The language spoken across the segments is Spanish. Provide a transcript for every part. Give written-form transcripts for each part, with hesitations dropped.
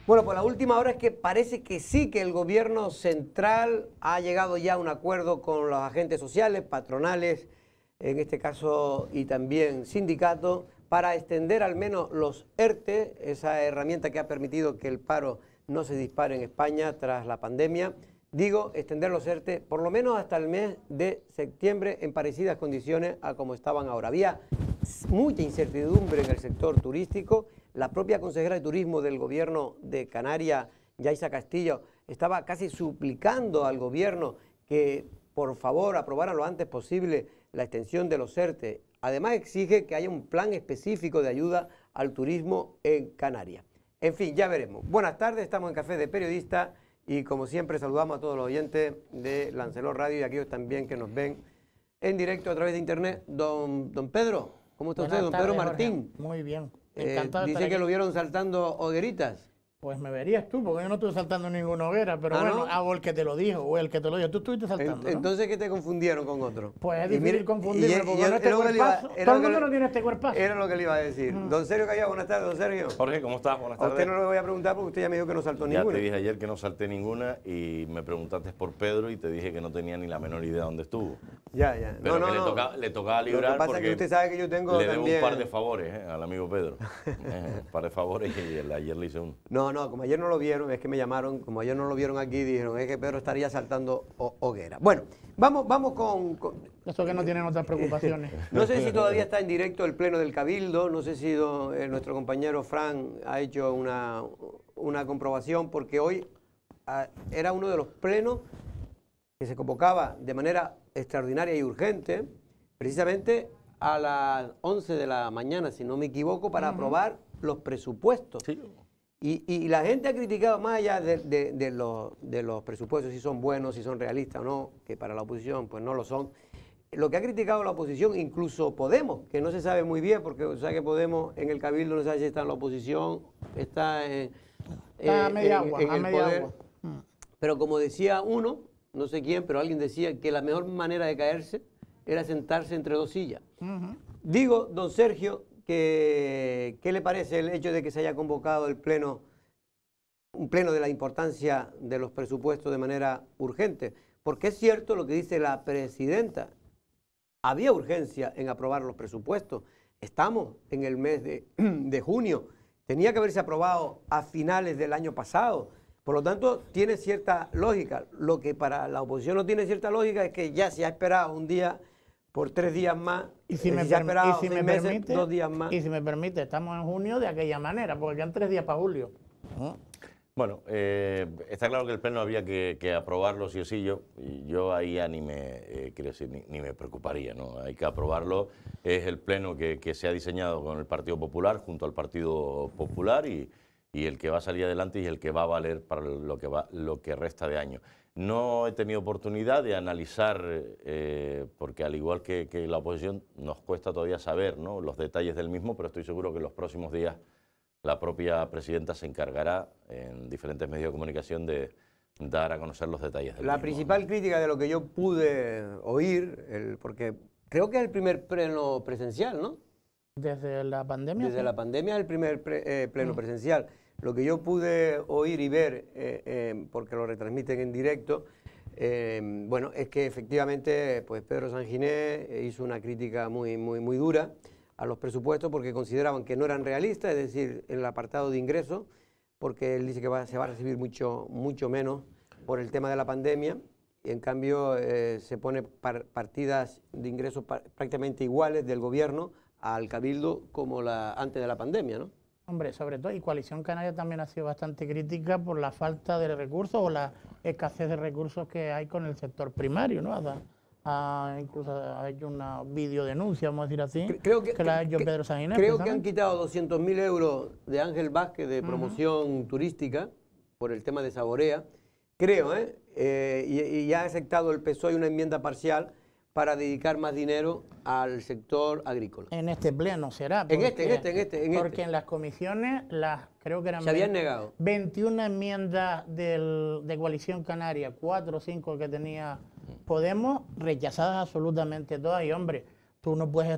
Bueno, pues la última hora es que parece que sí, que el gobierno central ha llegado ya a un acuerdo con los agentes sociales, patronales, en este caso, y también sindicatos, para extender al menos los ERTE, esa herramienta que ha permitido que el paro no se dispare en España tras la pandemia. Digo, extender los ERTE por lo menos hasta el mes de septiembre en parecidas condiciones a como estaban ahora. Había mucha incertidumbre en el sector turístico. La propia consejera de Turismo del Gobierno de Canarias, Yaisa Castillo, estaba casi suplicando al Gobierno que por favor aprobara lo antes posible la extensión de los ERTE. Además exige que haya un plan específico de ayuda al turismo en Canarias. En fin, ya veremos. Buenas tardes, estamos en Café de Periodista y como siempre saludamos a todos los oyentes de Lancelot Radio y a aquellos también que nos ven en directo a través de internet. Don Pedro, ¿cómo está usted? Don Pedro Martín. Jorge. Muy bien. Encantado de dice estar que aquí. lo vieron saltando hogueritas. Pues me verías tú, porque yo no estuve saltando ninguna hoguera, pero bueno, ¿no? hago el que te lo dijo, o el que te lo dijo. Tú estuviste saltando, ¿no? Entonces, ¿qué te confundieron con otro? Pues es difícil confundirme, porque con era este lo que le iba- cuerpazo, era todo lo el que mundo le- no tiene este cuerpazo. Era lo que le iba a decir. Don Sergio Callao, buenas tardes, don Sergio. Jorge, ¿cómo estás? Buenas A usted tardes. no le voy a preguntar porque usted ya me dijo que no saltó Ya ninguna. te dije ayer que no salté ninguna y me preguntaste por Pedro y te dije que no tenía ni la menor idea dónde estuvo. Ya. Pero No, que no. le tocaba Lo que librar pasa es porque que usted sabe que yo tengo le debo también... un par de favores al amigo Pedro. Un par de favores y ayer le hice uno. No, como ayer no lo vieron, es que me llamaron, como ayer no lo vieron aquí, dijeron, es que Pedro estaría saltando hoguera. Bueno, vamos con... Eso que no tienen otras preocupaciones. No sé si todavía está en directo el Pleno del Cabildo, no sé si nuestro compañero Fran ha hecho una comprobación, porque hoy era uno de los plenos que se convocaba de manera extraordinaria y urgente, precisamente a las 11 de la mañana, si no me equivoco, para aprobar los presupuestos. Sí. Y la gente ha criticado, más allá de los presupuestos, si son buenos, si son realistas o no, que para la oposición pues no lo son. Lo que ha criticado la oposición, incluso Podemos, que no se sabe muy bien, porque o sea que Podemos en el Cabildo no sabe si está en la oposición, está Está a media agua, en a el media poder. agua. Pero como decía uno, no sé quién, pero alguien decía que la mejor manera de caerse era sentarse entre dos sillas. Digo, don Sergio, ¿qué le parece el hecho de que se haya convocado un pleno de la importancia de los presupuestos de manera urgente? Porque es cierto lo que dice la presidenta, había urgencia en aprobar los presupuestos, estamos en el mes de junio, tenía que haberse aprobado a finales del año pasado, por lo tanto tiene cierta lógica. Lo que para la oposición no tiene cierta lógica es que ya se ha esperado un día por 3 días más, Y si me, se ha esperado y si 6 me meses, permite, 2 días más. y si me permite, estamos en junio de aquella manera, porque quedan 3 días para julio. Bueno, está claro que el pleno había que aprobarlo sí o sí. Yo ahí ya quiero decir, ni me preocuparía, ¿no? Hay que aprobarlo. Es el pleno que se ha diseñado con el Partido Popular, junto al Partido Popular, y el que va a salir adelante y el que va a valer para lo que resta de año. No he tenido oportunidad de analizar, porque al igual que la oposición, nos cuesta todavía saber, ¿no?, los detalles del mismo, pero estoy seguro que en los próximos días la propia presidenta se encargará en diferentes medios de comunicación de dar a conocer los detalles del La mismo. principal crítica de lo que yo pude oír, porque creo que es el primer pleno presencial, ¿no? Desde la pandemia. Desde sí. la pandemia es el primer pleno presencial. Lo que yo pude oír y ver, porque lo retransmiten en directo, bueno, es que efectivamente pues Pedro Sanginés hizo una crítica muy dura a los presupuestos porque consideraban que no eran realistas, es decir, en el apartado de ingresos, porque él dice que se va a recibir mucho menos por el tema de la pandemia, y en cambio se pone partidas de ingresos prácticamente iguales del gobierno al Cabildo como antes de la pandemia, ¿no? Hombre, sobre todo, y Coalición Canaria también ha sido bastante crítica por la falta de recursos o la escasez de recursos que hay con el sector primario, ¿no? Incluso ha hecho una videodenuncia, vamos a decir así, Creo que la ha hecho Pedro Sanginés. Creo que han quitado 200.000 euros de Ángel Vázquez de promoción turística por el tema de Saborea, creo, y ya ha aceptado el PSOE una enmienda parcial para dedicar más dinero al sector agrícola. En este pleno será. Porque en las comisiones, creo que eran se habían negado 21 enmiendas de Coalición Canaria, 4 o 5 que tenía Podemos, rechazadas absolutamente todas. Y hombre, tú no puedes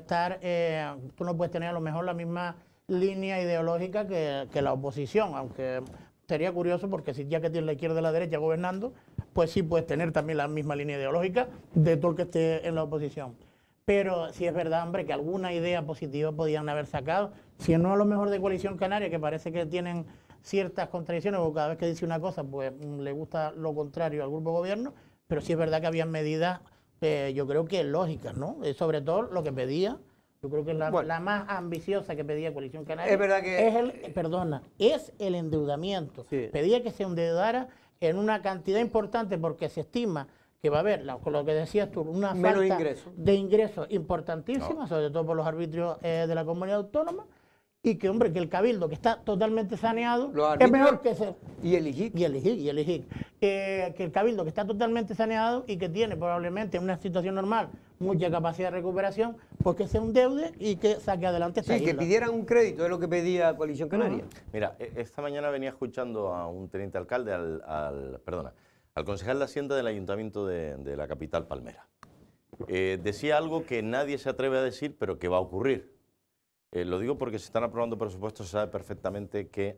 tener a lo mejor la misma línea ideológica que la oposición, aunque sería curioso porque si ya que tienes la izquierda y la derecha gobernando, pues sí puedes tener también la misma línea ideológica de todo el que esté en la oposición. Pero sí es verdad, hombre, que alguna idea positiva podían haber sacado, si no a lo mejor de Coalición Canaria, que parece que tienen ciertas contradicciones, porque cada vez que dice una cosa, pues le gusta lo contrario al grupo de gobierno, pero sí es verdad que habían medidas, yo creo que lógicas, ¿no? Sobre todo lo que pedía, yo creo que es la más ambiciosa que pedía Coalición Canaria. Es verdad que... es el endeudamiento. Sí. Pedía que se endeudara en una cantidad importante porque se estima que va a haber, con lo que decías tú, una falta de ingresos importantísima, sobre todo por los arbitrios de la comunidad autónoma, y que, hombre, que el Cabildo, que está totalmente saneado, es mejor que se... Y el IGIC. Y el IGIC. Que el Cabildo, que está totalmente saneado y que tiene probablemente en una situación normal mucha capacidad de recuperación, pues que se endeude y que saque adelante esta isla. Que pidieran un crédito, es lo que pedía Coalición Canaria. Mira, esta mañana venía escuchando a un teniente alcalde, al concejal de Hacienda del Ayuntamiento de la capital Palmera. Decía algo que nadie se atreve a decir, pero que va a ocurrir. Lo digo porque se están aprobando presupuestos, se sabe perfectamente que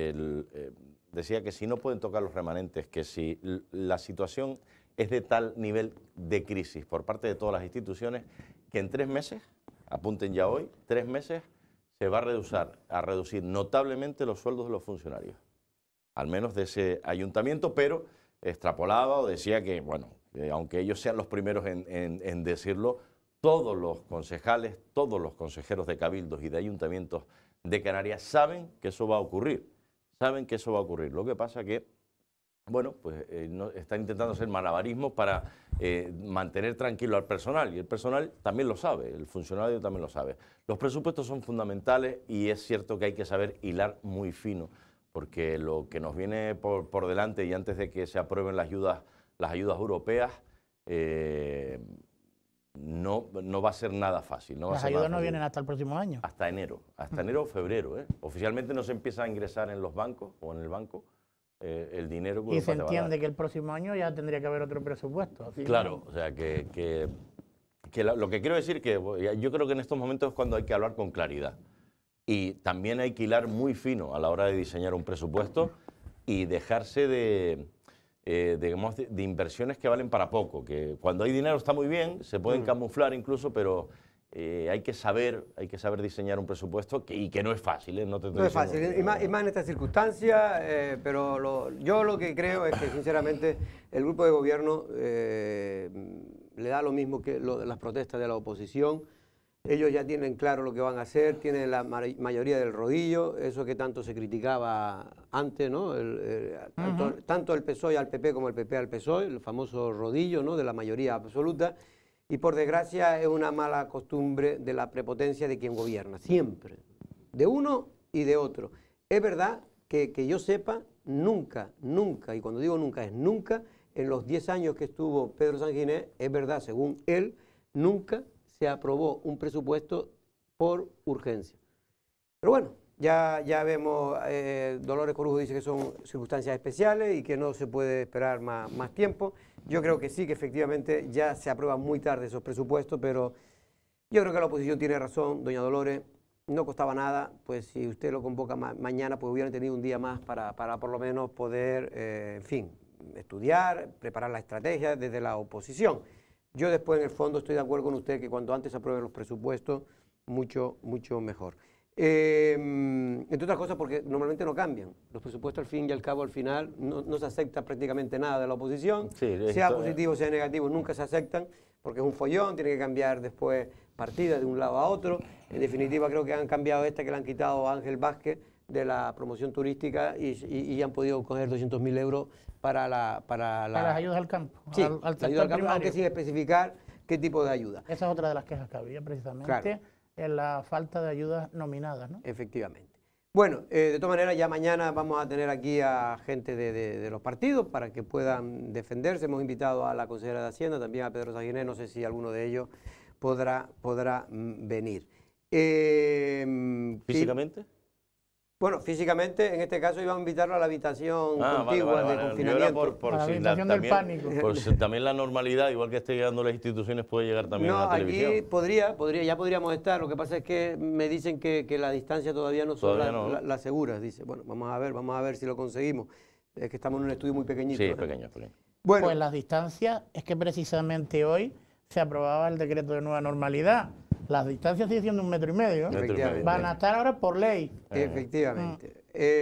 decía que si no pueden tocar los remanentes, que si la situación es de tal nivel de crisis por parte de todas las instituciones, que en 3 meses, apunten ya hoy, 3 meses, se va a reducir notablemente los sueldos de los funcionarios, al menos de ese ayuntamiento, pero extrapolaba o decía que, bueno, aunque ellos sean los primeros en decirlo, todos los concejales, todos los consejeros de cabildos y de ayuntamientos de Canarias saben que eso va a ocurrir. Saben que eso va a ocurrir. Lo que pasa que, bueno, pues están intentando hacer malabarismos para mantener tranquilo al personal. Y el personal también lo sabe, el funcionario también lo sabe. Los presupuestos son fundamentales y es cierto que hay que saber hilar muy fino, porque lo que nos viene por delante y antes de que se aprueben las ayudas europeas, no va a ser nada fácil. Las ayudas no vienen hasta el próximo año. Hasta enero o febrero. Oficialmente no se empieza a ingresar en los bancos o en el banco el dinero que y se entiende que el próximo año ya tendría que haber otro presupuesto. Claro, o sea que lo que quiero decir que yo creo que en estos momentos es cuando hay que hablar con claridad. Y también hay que hilar muy fino a la hora de diseñar un presupuesto y dejarse de inversiones que valen para poco, que cuando hay dinero está muy bien, se pueden camuflar incluso, pero hay que saber diseñar un presupuesto y que no es fácil. No es fácil, y más en estas circunstancias, pero yo lo que creo es que sinceramente el grupo de gobierno le da lo mismo que las protestas de la oposición. Ellos ya tienen claro lo que van a hacer, tienen la mayoría del rodillo, eso que tanto se criticaba antes, ¿no? Tanto el PSOE al PP como el PP al PSOE, el famoso rodillo, ¿no? De la mayoría absoluta. Y por desgracia es una mala costumbre de la prepotencia de quien gobierna, siempre, de uno y de otro. Es verdad que yo sepa, nunca, y cuando digo nunca es nunca, en los 10 años que estuvo Pedro Sanginés, es verdad, según él, nunca se aprobó un presupuesto por urgencia. Pero bueno, ya vemos, Dolores Corujo dice que son circunstancias especiales y que no se puede esperar más tiempo. Yo creo que sí, que efectivamente ya se aprueban muy tarde esos presupuestos, pero yo creo que la oposición tiene razón, doña Dolores, no costaba nada, pues si usted lo convoca mañana, pues hubieran tenido un día más para por lo menos poder, en fin, estudiar, preparar la estrategia desde la oposición. Yo después, en el fondo, estoy de acuerdo con usted que cuanto antes se aprueben los presupuestos, mucho mejor. Entre otras cosas porque normalmente no cambian. Los presupuestos al fin y al cabo, al final, no se acepta prácticamente nada de la oposición. Sí, sea positivo, sea negativo, nunca se aceptan porque es un follón, tiene que cambiar después partidas de un lado a otro. En definitiva, creo que han cambiado que le han quitado a Ángel Vázquez de la promoción turística y han podido coger 200.000 euros para las ayudas al campo, sí, al sector ayuda al campo, primario. Aunque sin especificar qué tipo de ayuda. Esa es otra de las quejas que había precisamente, claro, en la falta de ayudas nominadas, ¿no? Efectivamente. Bueno, de todas maneras, ya mañana vamos a tener aquí a gente de los partidos para que puedan defenderse. Hemos invitado a la consejera de Hacienda, también a Pedro Sanginés, no sé si alguno de ellos podrá venir. ¿Físicamente? Bueno, físicamente, en este caso iban a invitarlo a la habitación contigua de Yo era confinamiento. por A la si habitación del pánico. por si también la normalidad, igual que esté llegando a las instituciones, puede llegar también a No, la televisión. aquí ya podríamos estar. Lo que pasa es que me dicen que la distancia todavía no son las seguras. Dice, bueno, vamos a ver si lo conseguimos. Es que estamos en un estudio muy pequeñito. Sí, es pequeño, es pequeño. Bueno, Pues las distancias, es que precisamente hoy se aprobaba el decreto de nueva normalidad. Las distancias siguen siendo 1,5 metros. efectivamente. Van a estar ahora por ley. Efectivamente.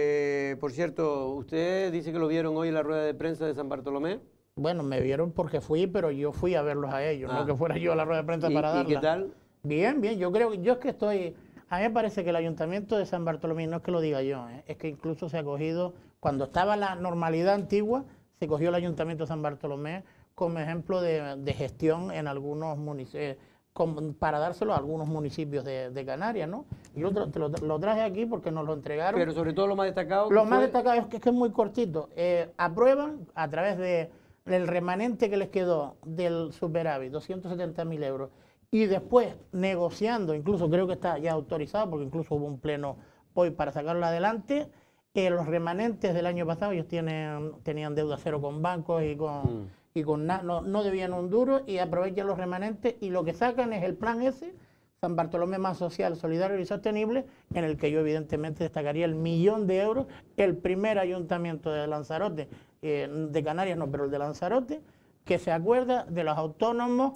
Por cierto, usted dice que lo vieron hoy en la rueda de prensa de San Bartolomé. Bueno, me vieron porque fui, pero yo fui a verlos a ellos, no que fuera yo a la rueda de prensa para darla. ¿Y qué tal? Bien, bien. Yo es que estoy... A mí me parece que el Ayuntamiento de San Bartolomé, no es que lo diga yo, es que incluso se ha cogido, cuando estaba la normalidad antigua, se cogió el Ayuntamiento de San Bartolomé como ejemplo de gestión en algunos municipios, para dárselo a algunos municipios de Canarias, ¿no? Yo lo traje aquí porque nos lo entregaron. Pero sobre todo lo más destacado... Lo más destacado es que es muy cortito. Aprueban a través del remanente que les quedó del superávit, 270.000 euros, y después negociando, incluso creo que está ya autorizado, porque incluso hubo un pleno hoy para sacarlo adelante, los remanentes del año pasado, ellos tenían deuda cero con bancos y no debían un duro, y aprovechan los remanentes y lo que sacan es el plan ese, San Bartolomé más social, solidario y sostenible, en el que yo evidentemente destacaría el 1.000.000 de euros, el primer ayuntamiento de Lanzarote, de Canarias no, pero el de Lanzarote, que se acuerda de los autónomos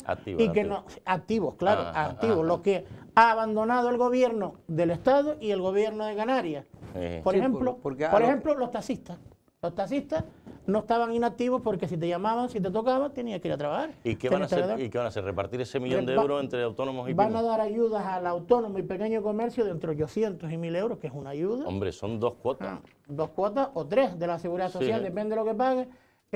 activos, los que ha abandonado el gobierno del Estado y el gobierno de Canarias. Por ejemplo, los taxistas. Los taxistas no estaban inactivos porque si te llamaban, si te tocaba, tenías que ir a trabajar. ¿Y qué van a hacer? ¿Repartir ese 1.000.000 de euros entre autónomos y pymes? Van a dar ayudas al autónomo y pequeño comercio de entre 800 y 1.000 euros, que es una ayuda. Hombre, son 2 cuotas. 2 cuotas o 3 de la Seguridad Social, depende de lo que pague.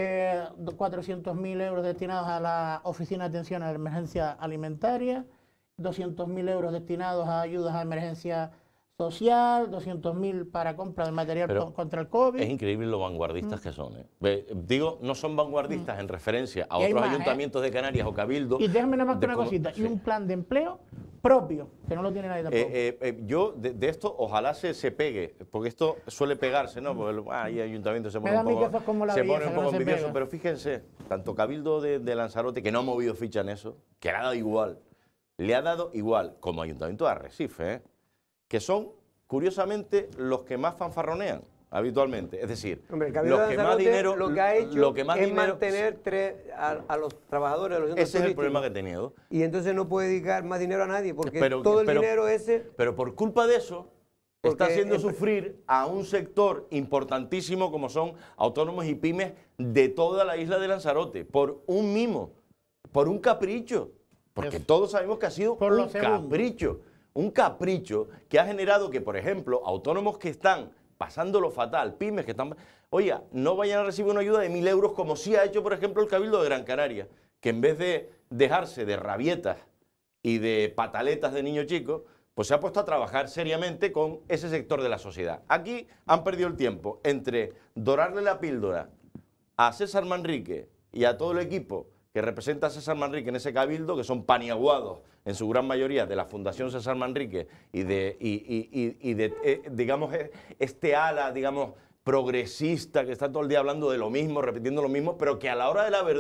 400.000 euros destinados a la Oficina de Atención a la Emergencia Alimentaria, 200.000 euros destinados a ayudas a emergencia social, 200.000 para compra de material contra el COVID. Es increíble lo vanguardistas que son. Digo, no son vanguardistas en referencia a otros ayuntamientos de Canarias o Cabildo. Y déjame nada más que una cosita, y un plan de empleo propio, que no lo tiene nadie tampoco. Yo de esto ojalá se pegue, porque esto suele pegarse, ¿no? Porque hay ayuntamientos se ponen un poco ambiciosos, pero fíjense, tanto Cabildo de Lanzarote, que no ha movido ficha en eso, que le ha dado igual, como Ayuntamiento de Arrecife, que son, curiosamente, los que más fanfarronean habitualmente. Es decir, los que más dinero... Lo que ha hecho es mantener a los trabajadores de los centros ese es el problema que he tenido. Y entonces no puede dedicar más dinero a nadie, porque todo el dinero ese... Pero por culpa de eso, está haciendo sufrir a un sector importantísimo como son autónomos y pymes de toda la isla de Lanzarote, por un mimo, por un capricho. Porque todos sabemos que ha sido un capricho. Un capricho que ha generado que, por ejemplo, autónomos que están pasándolo fatal, pymes que están... Oiga, no vayan a recibir una ayuda de 1.000 euros como sí ha hecho, por ejemplo, el Cabildo de Gran Canaria, que en vez de dejarse de rabietas y de pataletas de niño chico, pues se ha puesto a trabajar seriamente con ese sector de la sociedad. Aquí han perdido el tiempo entre dorarle la píldora a César Manrique y a todo el equipo que representa a César Manrique en ese cabildo, que son paniaguados en su gran mayoría de la Fundación César Manrique y digamos, este ala, digamos, progresista que está todo el día hablando de lo mismo, repitiendo lo mismo, pero que a la hora de la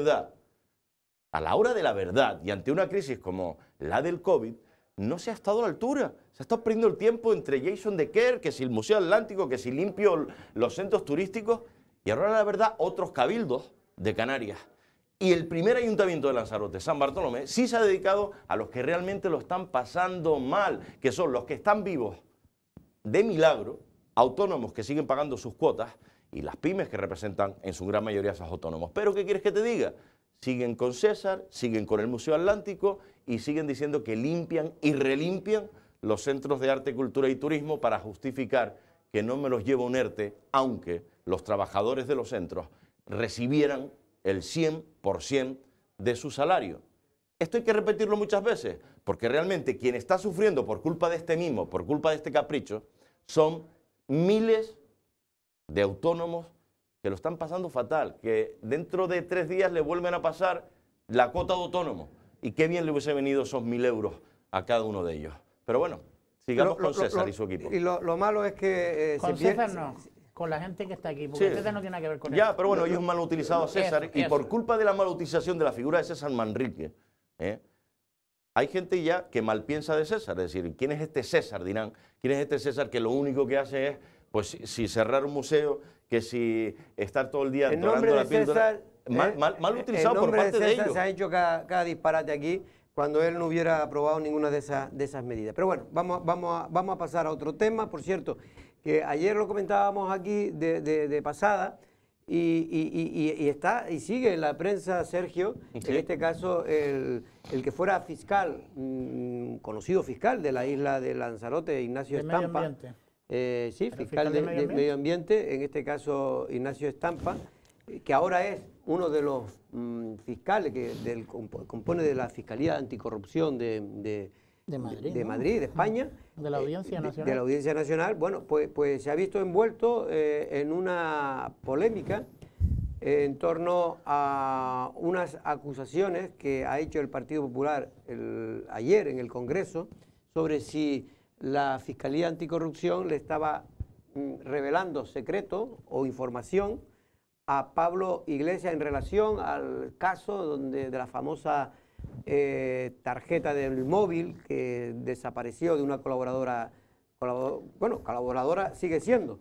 verdad y ante una crisis como la del COVID, no se ha estado a la altura. Se ha estado perdiendo el tiempo entre Jason Decker, que si el Museo Atlántico, que si limpio los centros turísticos, y ahora la verdad otros cabildos de Canarias. Y el primer ayuntamiento de Lanzarote, San Bartolomé, sí se ha dedicado a los que realmente lo están pasando mal, que son los que están vivos de milagro, autónomos que siguen pagando sus cuotas y las pymes que representan en su gran mayoría a esos autónomos. Pero ¿qué quieres que te diga? Siguen con César, siguen con el Museo Atlántico y siguen diciendo que limpian y relimpian los centros de arte, cultura y turismo para justificar que no me los llevo un ERTE, aunque los trabajadores de los centros recibieran el 100% de su salario. Esto hay que repetirlo muchas veces, porque realmente quien está sufriendo por culpa de este mimo, por culpa de este capricho, son miles de autónomos que lo están pasando fatal, que dentro de 3 días le vuelven a pasar la cuota de autónomo. Y qué bien le hubiese venido esos 1.000 euros a cada uno de ellos. Pero bueno, sigamos con César y su equipo. Y lo malo es que... con César no, con la gente que está aquí, porque Sí. César no tiene nada que ver con Ya, eso. pero bueno, ellos mal utilizado a César y Eso. por culpa de la mala utilización de la figura de César Manrique, hay gente ya que mal piensa de César. Es decir, ¿quién es este César? Dirán, ¿quién es este César que lo único que hace es, pues, si cerrar un museo, que si estar todo el día En dorando nombre la de píldora? César, Mal utilizado por parte de ellos. Se ha hecho cada disparate aquí cuando él no hubiera aprobado ninguna de esas medidas. Pero bueno, vamos a pasar a otro tema. Por cierto, que ayer lo comentábamos aquí de pasada y está y sigue en la prensa, Sergio, Sí. en este caso el que fuera fiscal, conocido fiscal de la isla de Lanzarote, Ignacio De medio Estampa. ambiente. Sí, fiscal de medio ambiente, en este caso Ignacio Estampa, que ahora es uno de los fiscales que compone de la Fiscalía Anticorrupción de Madrid, de España. De la Audiencia Nacional. De la Audiencia Nacional. Bueno, pues se ha visto envuelto en una polémica en torno a unas acusaciones que ha hecho el Partido Popular ayer en el Congreso sobre si la Fiscalía Anticorrupción le estaba revelando secretos o información a Pablo Iglesias en relación al caso de la famosa tarjeta del móvil que desapareció de una colaboradora, colaboradora sigue siendo,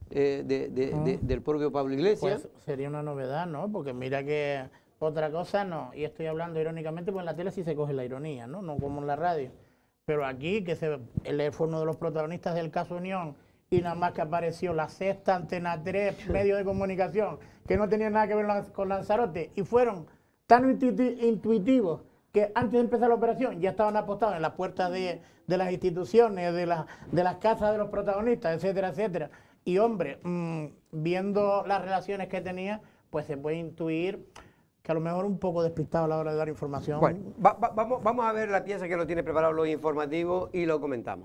del propio Pablo Iglesias. Pues sería una novedad, ¿no? Porque mira que otra cosa no, y estoy hablando irónicamente, pues en la tele sí se coge la ironía, ¿no? No como en la radio. Pero aquí, él fue uno de los protagonistas del caso Unión, y nada más que apareció La Sexta, Antena 3, medios de comunicación, que no tenían nada que ver con Lanzarote, y fueron tan intuitivos que antes de empezar la operación ya estaban apostados en las puertas de las instituciones, de las casas de los protagonistas, etcétera, etcétera. Y hombre, viendo las relaciones que tenía, pues se puede intuir que a lo mejor un poco despistado a la hora de dar información. Bueno, vamos a ver la pieza que lo tiene preparado los informativos y lo comentamos.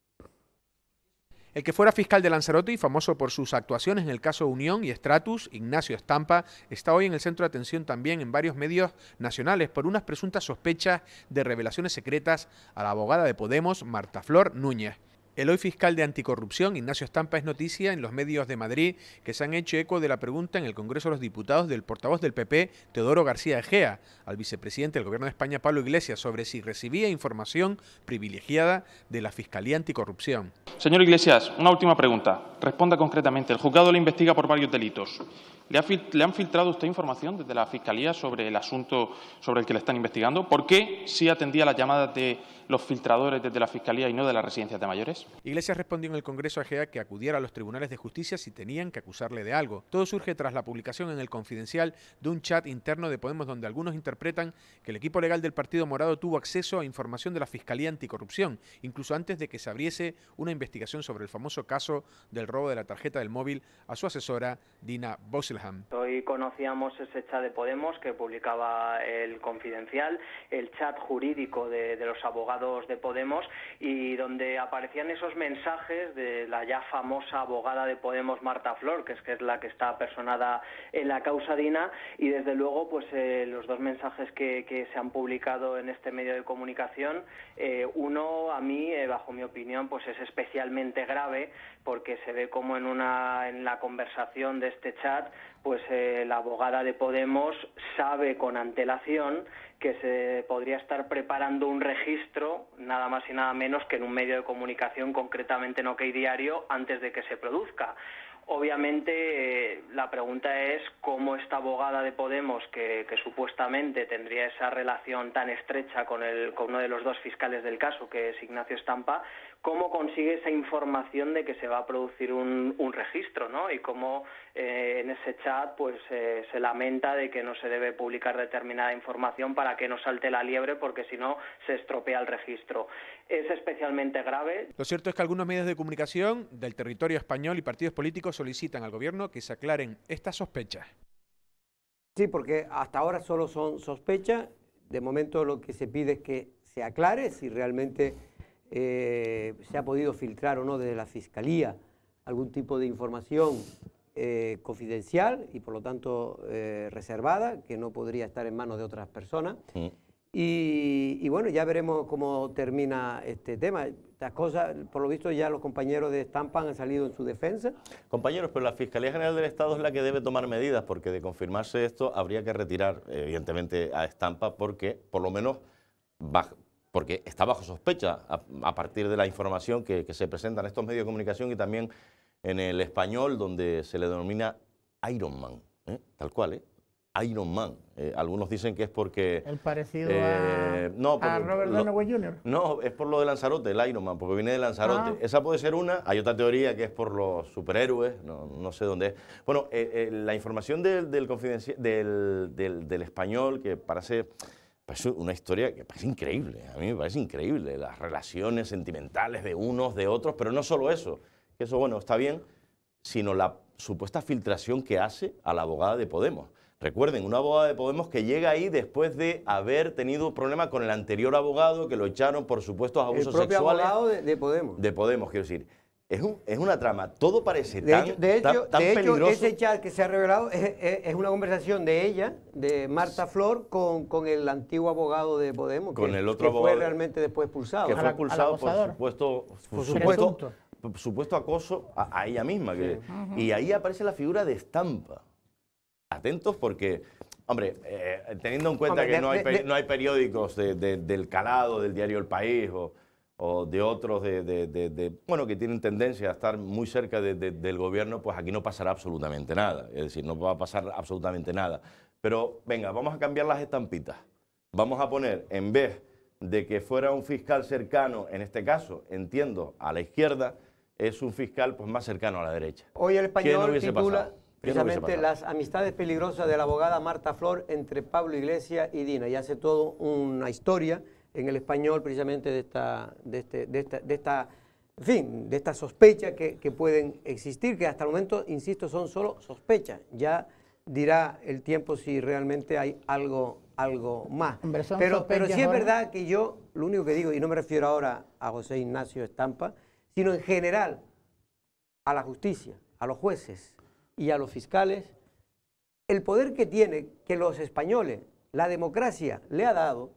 El que fuera fiscal de Lanzarote y famoso por sus actuaciones en el caso Unión y Stratus, Ignacio Estampa, está hoy en el centro de atención también en varios medios nacionales por unas presuntas sospechas de revelaciones secretas a la abogada de Podemos, Marta Flor Núñez. El hoy fiscal de Anticorrupción, Ignacio Estampa, es noticia en los medios de Madrid que se han hecho eco de la pregunta en el Congreso de los Diputados del portavoz del PP, Teodoro García Egea, al vicepresidente del Gobierno de España, Pablo Iglesias, sobre si recibía información privilegiada de la Fiscalía Anticorrupción. Señor Iglesias, una última pregunta. Responda concretamente. El juzgado le investiga por varios delitos. ¿Le han filtrado usted información desde la Fiscalía sobre el asunto sobre el que le están investigando? ¿Por qué sí atendía las llamadas de los filtradores desde la Fiscalía y no de las residencias de mayores? Iglesias respondió en el Congreso a Egea que acudiera a los tribunales de justicia si tenían que acusarle de algo. Todo surge tras la publicación en El Confidencial de un chat interno de Podemos donde algunos interpretan que el equipo legal del Partido Morado tuvo acceso a información de la Fiscalía Anticorrupción, incluso antes de que se abriese una investigación sobre el famoso caso del robo de la tarjeta del móvil a su asesora Dina Boselham. Hoy conocíamos ese chat de Podemos que publicaba El Confidencial, el chat jurídico de los abogados de Podemos, y donde aparecían esos mensajes de la ya famosa abogada de Podemos, Marta Flor, que es la que está personada en la causa Dina, y desde luego pues los dos mensajes que se han publicado en este medio de comunicación, uno a mí, bajo mi opinión, pues es especialmente grave porque se ve como en la conversación de este chat, pues la abogada de Podemos sabe con antelación que se podría estar preparando un registro, nada más y nada menos que en un medio de comunicación, concretamente en OK Diario, antes de que se produzca. Obviamente la pregunta es cómo esta abogada de Podemos, que supuestamente tendría esa relación tan estrecha con uno de los dos fiscales del caso, que es Ignacio Estampa, cómo consigue esa información de que se va a producir un registro, ¿no? Y cómo en ese chat pues se lamenta de que no se debe publicar determinada información para que no salte la liebre, porque si no se estropea el registro. Es especialmente grave. Lo cierto es que algunos medios de comunicación del territorio español y partidos políticos solicitan al gobierno que se aclaren estas sospechas. Sí, porque hasta ahora solo son sospechas. De momento lo que se pide es que se aclare si realmente se ha podido filtrar o no desde la Fiscalía algún tipo de información confidencial y por lo tanto reservada, que no podría estar en manos de otras personas. y bueno, ya veremos cómo termina este tema. Estas cosas, por lo visto, ya los compañeros de Estampa han salido en su defensa. Compañeros, pero la Fiscalía General del Estado es la que debe tomar medidas, porque de confirmarse esto habría que retirar, evidentemente, a Estampa, porque, por lo menos, porque está bajo sospecha a partir de la información que se presenta en estos medios de comunicación y también en El Español, donde se le denomina Iron Man, tal cual, Iron Man. Algunos dicen que es porque... El parecido a Robert Downey Jr. No, es por lo de Lanzarote, el Iron Man, porque viene de Lanzarote. Esa puede ser una. Hay otra teoría que es por los superhéroes, no sé dónde es. Bueno, la información del Español, que parece una historia que parece increíble. A mí me parece increíble. Las relaciones sentimentales de unos, de otros, pero no solo eso. Que eso, bueno, está bien, sino la supuesta filtración que hace a la abogada de Podemos. Recuerden, una abogada de Podemos que llega ahí después de haber tenido problemas con el anterior abogado, que lo echaron por supuestos abusos sexuales. El propio abogado de Podemos. De Podemos, quiero decir. Es una trama, todo parece tan de hecho, peligroso. Ese chat que se ha revelado es una conversación de ella, de Marta Flor, con el antiguo abogado de Podemos, con el otro que abogado, fue realmente después expulsado. Que fue expulsado por supuesto acoso a ella misma. Y ahí aparece la figura de Estampa. Atentos porque, hombre, teniendo en cuenta que no hay periódicos del calado del diario El País o de otros bueno, que tienen tendencia a estar muy cerca del gobierno, pues aquí no pasará absolutamente nada. Es decir, no va a pasar absolutamente nada. Pero venga, vamos a cambiar las estampitas. Vamos a poner, en vez de que fuera un fiscal cercano, en este caso, entiendo, a la izquierda, es un fiscal pues más cercano a la derecha. Hoy El Español titula precisamente las amistades peligrosas de la abogada Marta Flor entre Pablo Iglesias y Dina, y hace todo una historia en El Español precisamente de esta sospecha que pueden existir, que hasta el momento, insisto, son solo sospechas. Ya dirá el tiempo si realmente hay algo más. Pero sí es verdad que yo, lo único que digo, y no me refiero ahora a José Ignacio Estampa, sino en general a la justicia, a los jueces y a los fiscales, el poder que tiene, que los españoles, la democracia le ha dado,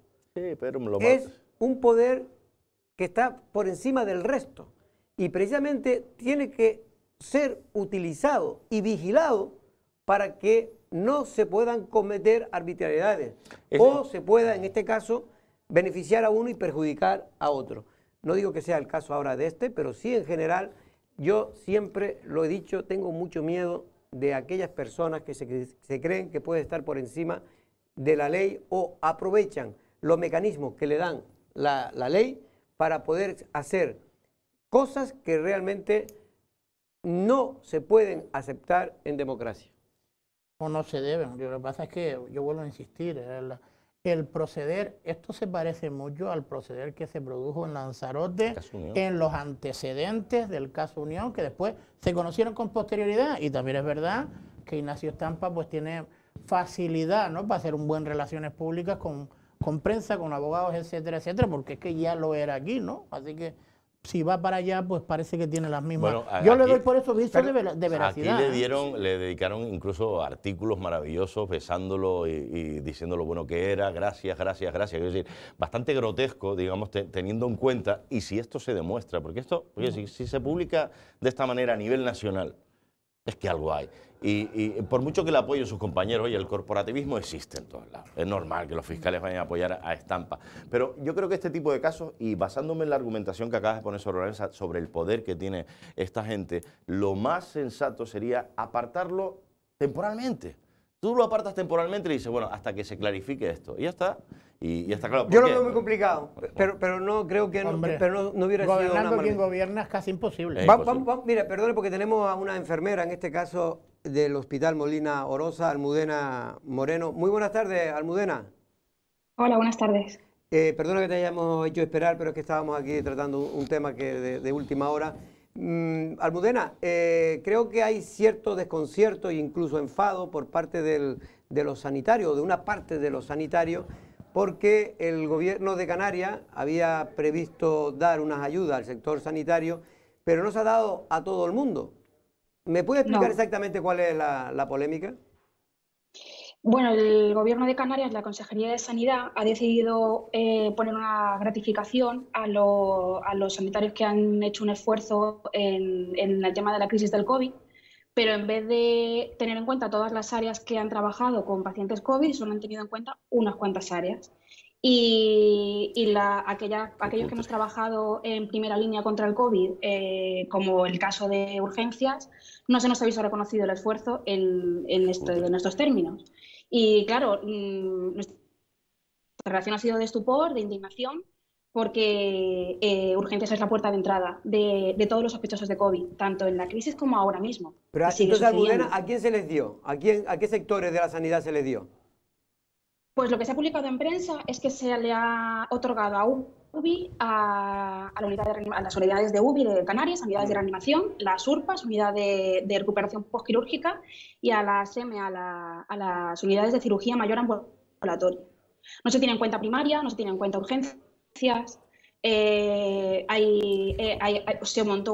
es un poder que está por encima del resto y precisamente tiene que ser utilizado y vigilado para que no se puedan cometer arbitrariedades o se pueda, en este caso, beneficiar a uno y perjudicar a otro. No digo que sea el caso ahora de este, pero sí en general. Yo siempre lo he dicho, tengo mucho miedo de aquellas personas que se creen que pueden estar por encima de la ley o aprovechan los mecanismos que le dan la ley para poder hacer cosas que realmente no se pueden aceptar en democracia. O no se deben. Lo que pasa es que, yo vuelvo a insistir, el proceder, esto se parece mucho al proceder que se produjo en Lanzarote, en los antecedentes del caso Unión, que después se conocieron con posterioridad. Y también es verdad que Ignacio Estampa pues tiene facilidad, ¿no?, para hacer un buen relaciones públicas con prensa, con abogados, etcétera, etcétera, porque es que ya lo era aquí, ¿no? Así que si va para allá, pues parece que tiene las mismas. Bueno, yo le doy por eso visto de veracidad. Aquí le dedicaron incluso artículos maravillosos, besándolo y diciendo lo bueno que era, gracias. Es decir, bastante grotesco, digamos, teniendo en cuenta, y si esto se demuestra, porque si se publica de esta manera a nivel nacional, es que algo hay. Y por mucho que le apoyen sus compañeros, oye, el corporativismo existe en todos lados. Es normal que los fiscales vayan a apoyar a Estampa. Pero yo creo que este tipo de casos, y basándome en la argumentación que acabas de poner sobre la mesa, sobre el poder que tiene esta gente, lo más sensato sería apartarlo temporalmente. Tú lo apartas temporalmente y dices, bueno, hasta que se clarifique esto. Y ya está. Y ya está claro. Yo lo veo muy complicado, pero no creo que no hubiera sido una gobernando quien gobierna es casi imposible. Mira, perdone, porque tenemos a una enfermera, en este caso del Hospital Molina Orosa, Almudena Moreno. Muy buenas tardes, Almudena. Hola, buenas tardes. Perdona que te hayamos hecho esperar, pero es que estábamos aquí tratando un tema que de última hora. Almudena, creo que hay cierto desconcierto e incluso enfado por parte de los sanitarios, de una parte de los sanitarios, porque el gobierno de Canarias había previsto dar unas ayudas al sector sanitario, pero no se ha dado a todo el mundo. ¿Me puede explicar exactamente cuál es la polémica? Bueno, el Gobierno de Canarias, la Consejería de Sanidad, ha decidido poner una gratificación a los sanitarios que han hecho un esfuerzo en el tema de la crisis del COVID, pero en vez de tener en cuenta todas las áreas que han trabajado con pacientes COVID, solo han tenido en cuenta unas cuantas áreas. Aquellos que hemos trabajado en primera línea contra el COVID, como el caso de urgencias, no se nos ha visto reconocido el esfuerzo en estos términos. Y claro, nuestra reacción ha sido de estupor, de indignación, porque urgencias es la puerta de entrada de todos los sospechosos de COVID, tanto en la crisis como ahora mismo. Pero entonces, Almudena, ¿a quién se les dio? ¿A qué sectores de la sanidad se les dio? Pues lo que se ha publicado en prensa es que se le ha otorgado a UBI, a las unidades de UBI de Canarias, unidades de reanimación, las URPAs, unidad de recuperación postquirúrgica, y a las a las unidades de cirugía mayor ambulatoria. No se tiene en cuenta primaria, no se tiene en cuenta urgencias. Se montó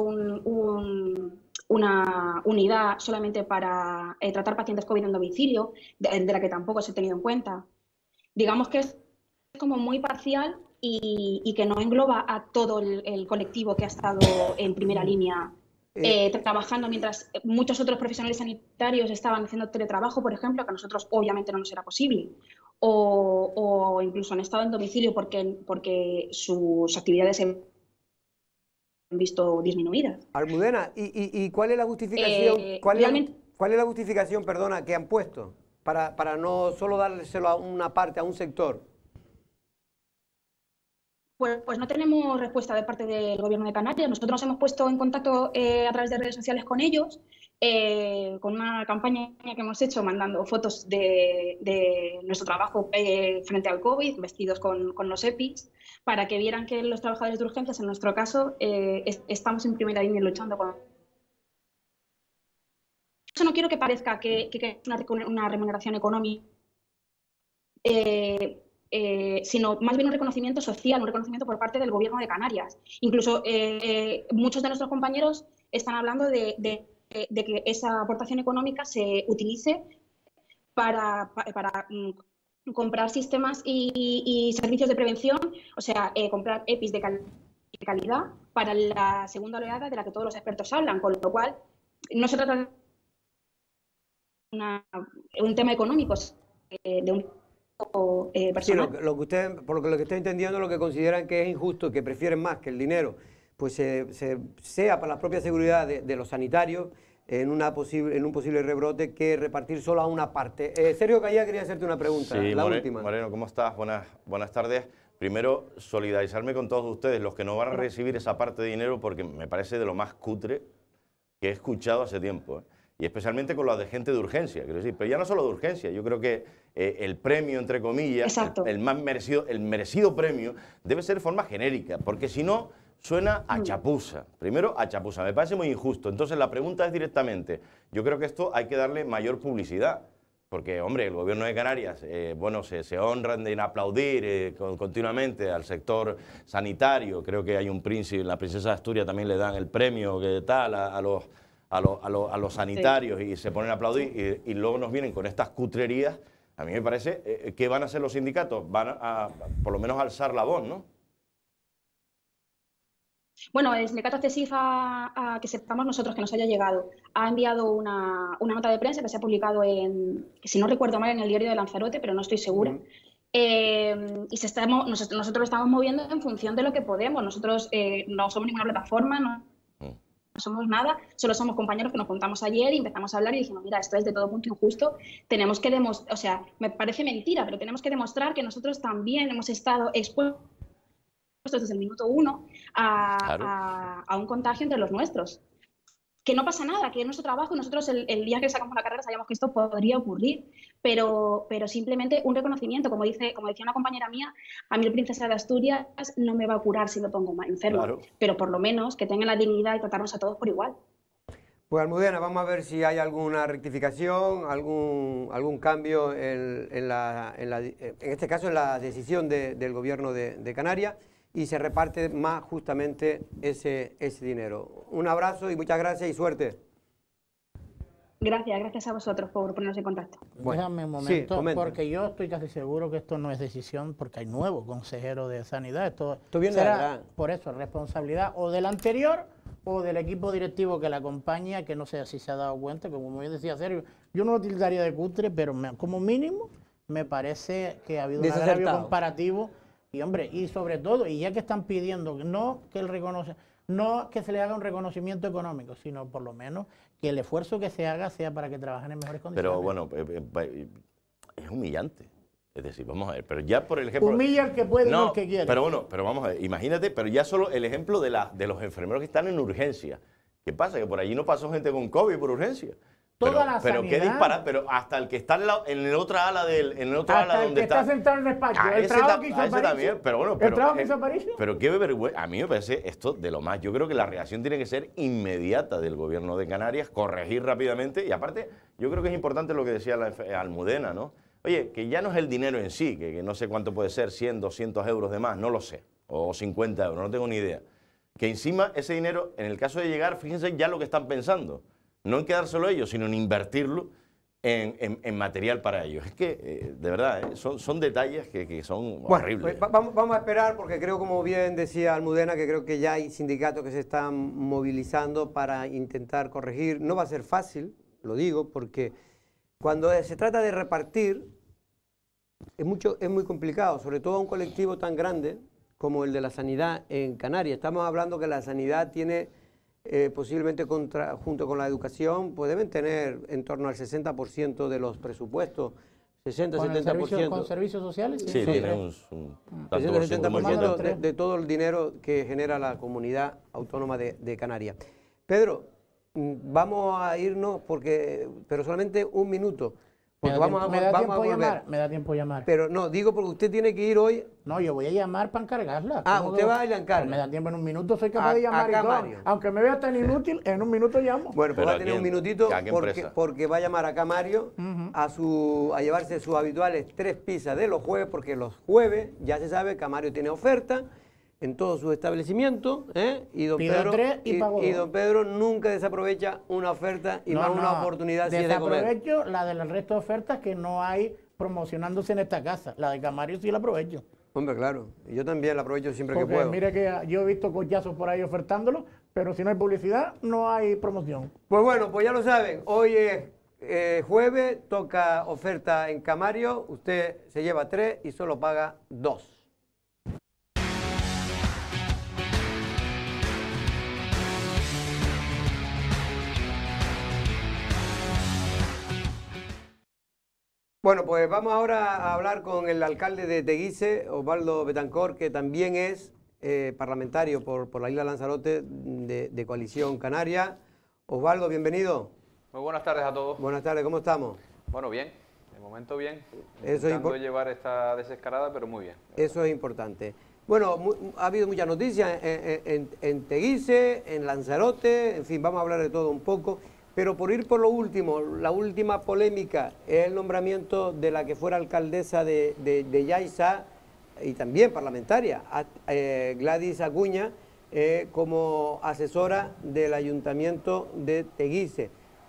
una unidad solamente para tratar pacientes COVID en domicilio, de la que tampoco se ha tenido en cuenta. Digamos que es como muy parcial y que no engloba a todo el colectivo que ha estado en primera línea trabajando, mientras muchos otros profesionales sanitarios estaban haciendo teletrabajo, por ejemplo, que a nosotros obviamente no nos era posible, o incluso han estado en domicilio porque sus actividades se han visto disminuidas. Almudena, ¿y cuál es la justificación? ¿Cuál es la justificación, perdona, que han puesto para no solo dárselo a una parte, a un sector? Pues no tenemos respuesta de parte del Gobierno de Canarias. Nosotros nos hemos puesto en contacto a través de redes sociales con ellos, con una campaña que hemos hecho mandando fotos de nuestro trabajo frente al COVID, vestidos con los EPIs, para que vieran que los trabajadores de urgencias, en nuestro caso, estamos en primera línea luchando con... Eso no quiero que parezca que es una remuneración económica, sino más bien un reconocimiento social, un reconocimiento por parte del Gobierno de Canarias. Incluso muchos de nuestros compañeros están hablando de que esa aportación económica se utilice para comprar sistemas y servicios de prevención, o sea, comprar EPIs de calidad para la segunda oleada de la que todos los expertos hablan, con lo cual no se trata de un tema económico, de un personal. Sí, por lo que estoy entendiendo, lo que consideran que es injusto, que prefieren más que el dinero pues sea para la propia seguridad de los sanitarios en un posible rebrote, que repartir solo a una parte. Sergio Cayá, quería hacerte una pregunta, sí, la última. Moreno, ¿cómo estás? Buenas tardes. Primero, solidarizarme con todos ustedes, los que no van a recibir esa parte de dinero, porque me parece de lo más cutre que he escuchado hace tiempo, y especialmente con la de gente de urgencia, quiero decir, pero ya no solo de urgencia, yo creo que el premio, entre comillas, el más merecido, el merecido premio, debe ser de forma genérica, porque si no, suena a chapuza. Primero, a chapuza, me parece muy injusto. Entonces, la pregunta es directamente, yo creo que esto hay que darle mayor publicidad, porque, hombre, el Gobierno de Canarias, bueno, se honran en aplaudir continuamente al sector sanitario. Creo que hay un príncipe, la princesa de Asturias también le dan el premio, que tal, a los sanitarios, sí, y se ponen a aplaudir, y luego nos vienen con estas cutrerías. A mí me parece que van a hacer los sindicatos, van a por lo menos alzar la voz, ¿no? Bueno, el sindicato CESIF, a que sepamos nosotros que nos haya llegado, ha enviado una nota de prensa que se ha publicado si no recuerdo mal, en el diario de Lanzarote, pero no estoy segura. Y nosotros lo estamos moviendo en función de lo que podemos. Nosotros no somos ninguna plataforma, no somos nada, solo somos compañeros que nos juntamos ayer y empezamos a hablar y dijimos, mira, esto es de todo punto injusto, tenemos que demostrar, o sea, me parece mentira, pero tenemos que demostrar que nosotros también hemos estado expuestos desde el minuto 1 a un contagio entre los nuestros. Que no pasa nada, que es nuestro trabajo y nosotros el día que sacamos la carrera sabíamos que esto podría ocurrir, pero simplemente un reconocimiento, como decía una compañera mía, a mí el Princesa de Asturias no me va a curar si me pongo enfermo, claro, pero por lo menos que tengan la dignidad de tratarnos a todos por igual. Pues Almudena, vamos a ver si hay alguna rectificación, algún cambio en este caso en la decisión del Gobierno de Canarias, y se reparte más justamente ese dinero. Un abrazo y muchas gracias y suerte. Gracias a vosotros por ponernos en contacto. Bueno, Déjame un sí, momento, comenta. porque yo estoy casi seguro que esto no es decisión, porque hay nuevo consejero de Sanidad. Esto viene de será, atrás. por eso, responsabilidad o del anterior o del equipo directivo que la acompaña, que no sé si se ha dado cuenta, que como yo decía Sergio, yo no lo utilizaría de cutre, pero como mínimo me parece que ha habido un agravio Desacertado. comparativo. Y hombre, y sobre todo, y ya que están pidiendo no que se le haga un reconocimiento económico, sino por lo menos que el esfuerzo que se haga sea para que trabajen en mejores condiciones. Pero bueno, es humillante. Es decir, vamos a ver, pero ya por el ejemplo... Humilla al que puede y no al que quiere. Pero bueno, pero vamos a ver, imagínate, pero ya solo el ejemplo de los enfermeros que están en urgencia. ¿Qué pasa? Que por allí no pasó gente con COVID por urgencia. Toda la pero qué sanidad. dispara, pero hasta el que está en el otra ala Hasta el que está sentado en el despacho. El trabajo que hizo Aparicio. También, pero bueno, el trabajo que hizo Aparicio. Pero qué vergüenza. A mí me parece esto de lo más. Yo creo que la reacción tiene que ser inmediata del gobierno de Canarias, corregir rápidamente. Y aparte, yo creo que es importante lo que decía la Almudena, ¿no? Oye, que ya no es el dinero en sí, que no sé cuánto puede ser, 100, 200 euros de más, no lo sé. O 50 euros, no tengo ni idea. Que encima ese dinero, en el caso de llegar, fíjense ya lo que están pensando. No en quedárselo ellos, sino en invertirlo en material para ellos. Es que, de verdad, son detalles que son horribles. Pues vamos a esperar, porque creo, como bien decía Almudena, que creo que ya hay sindicatos que se están movilizando para intentar corregir. No va a ser fácil, lo digo, porque cuando se trata de repartir, es muy complicado, sobre todo a un colectivo tan grande como el de la sanidad en Canarias. Estamos hablando que la sanidad tiene... posiblemente junto con la educación, pues deben tener en torno al 60% de los presupuestos, 60-70%. ¿Con servicios sociales? Sí, tiene un tanto por ciento como el 60% de todo el dinero que genera la comunidad autónoma de Canarias. Pedro, vamos a irnos, pero solamente un minuto. Porque me da tiempo a llamar. Pero no, digo porque usted tiene que ir hoy. No, yo voy a llamar para encargarla. Usted va a encargar. Pues me da tiempo en un minuto, soy capaz de llamar y Camario. todo. Aunque me vea tan inútil, en un minuto llamo. Bueno, pues va a tener un minutito porque va a llamar a Camario a llevarse sus habituales 3 pizzas de los jueves, porque los jueves, ya se sabe, Camario tiene oferta en todos sus establecimientos, y don Pido Pedro 3 y pago 2. don Pedro nunca desaprovecha una oferta y más una oportunidad si es de comer. Desaprovecho la del resto de ofertas que no hay promocionándose en esta casa. La de Camario sí la aprovecho. Hombre, claro, yo también la aprovecho siempre que Porque puedo. mire que yo he visto cochazos por ahí ofertándolo, pero si no hay publicidad, no hay promoción. Pues bueno, pues ya lo saben, hoy es jueves, toca oferta en Camario, usted se lleva 3 y solo paga 2. Bueno, pues vamos ahora a hablar con el alcalde de Teguise, Osvaldo Betancor, que también es parlamentario por la isla Lanzarote de Coalición Canaria. Osvaldo, bienvenido. Muy buenas tardes a todos. Buenas tardes, ¿cómo estamos? Bueno, bien, de momento bien. Eso es Intentando llevar esta desescalada, pero muy bien. Eso es importante. Bueno, ha habido muchas noticias en Teguise, en Lanzarote, en fin, vamos a hablar de todo un poco. Pero por ir por lo último, la última polémica es el nombramiento de la que fuera alcaldesa de Yaiza y también parlamentaria, Gladys Acuña, como asesora del Ayuntamiento de Teguise.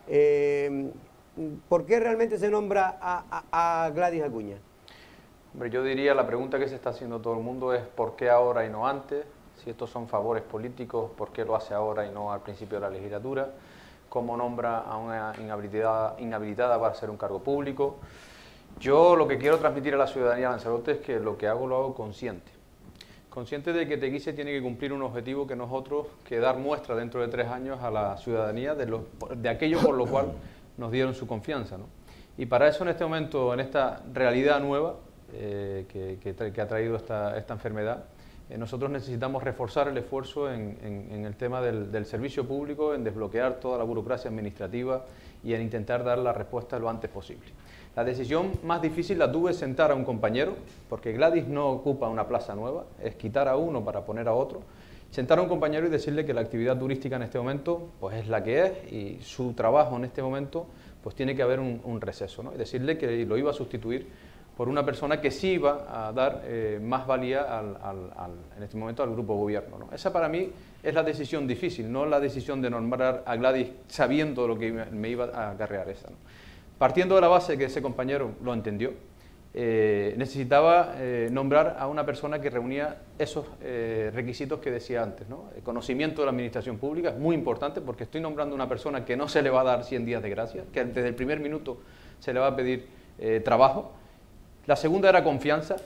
¿Por qué realmente se nombra a Gladys Acuña? Hombre, yo diría, la pregunta que se está haciendo todo el mundo es ¿por qué ahora y no antes? Si estos son favores políticos, ¿por qué lo hace ahora y no al principio de la legislatura? ¿Cómo nombra a una inhabilitada para ser un cargo público? Yo lo que quiero transmitir a la ciudadanía de Lanzarote es que lo que hago lo hago consciente. Consciente de que Teguise tiene que cumplir un objetivo que no es otro que dar muestra dentro de 3 años a la ciudadanía de aquello por lo cual nos dieron su confianza, ¿no? Y para eso en este momento, en esta realidad nueva que ha traído esta enfermedad, nosotros necesitamos reforzar el esfuerzo en el tema del servicio público, en desbloquear toda la burocracia administrativa y en intentar dar la respuesta lo antes posible. La decisión más difícil la tuve sentar a un compañero, porque Gladys no ocupa una plaza nueva, es quitar a uno para poner a otro. Sentar a un compañero y decirle que la actividad turística en este momento pues es la que es y su trabajo en este momento pues tiene que haber un receso, ¿no? Y decirle que lo iba a sustituir por una persona que sí iba a dar más valía en este momento al grupo gobierno, ¿no? Esa para mí es la decisión difícil, no la decisión de nombrar a Gladys sabiendo lo que me iba a acarrear esa, ¿no? Partiendo de la base que ese compañero lo entendió, necesitaba nombrar a una persona que reunía esos requisitos que decía antes, ¿no? El conocimiento de la administración pública es muy importante porque estoy nombrando a una persona que no se le va a dar 100 días de gracia, que desde el primer minuto se le va a pedir trabajo. La segunda era confianza.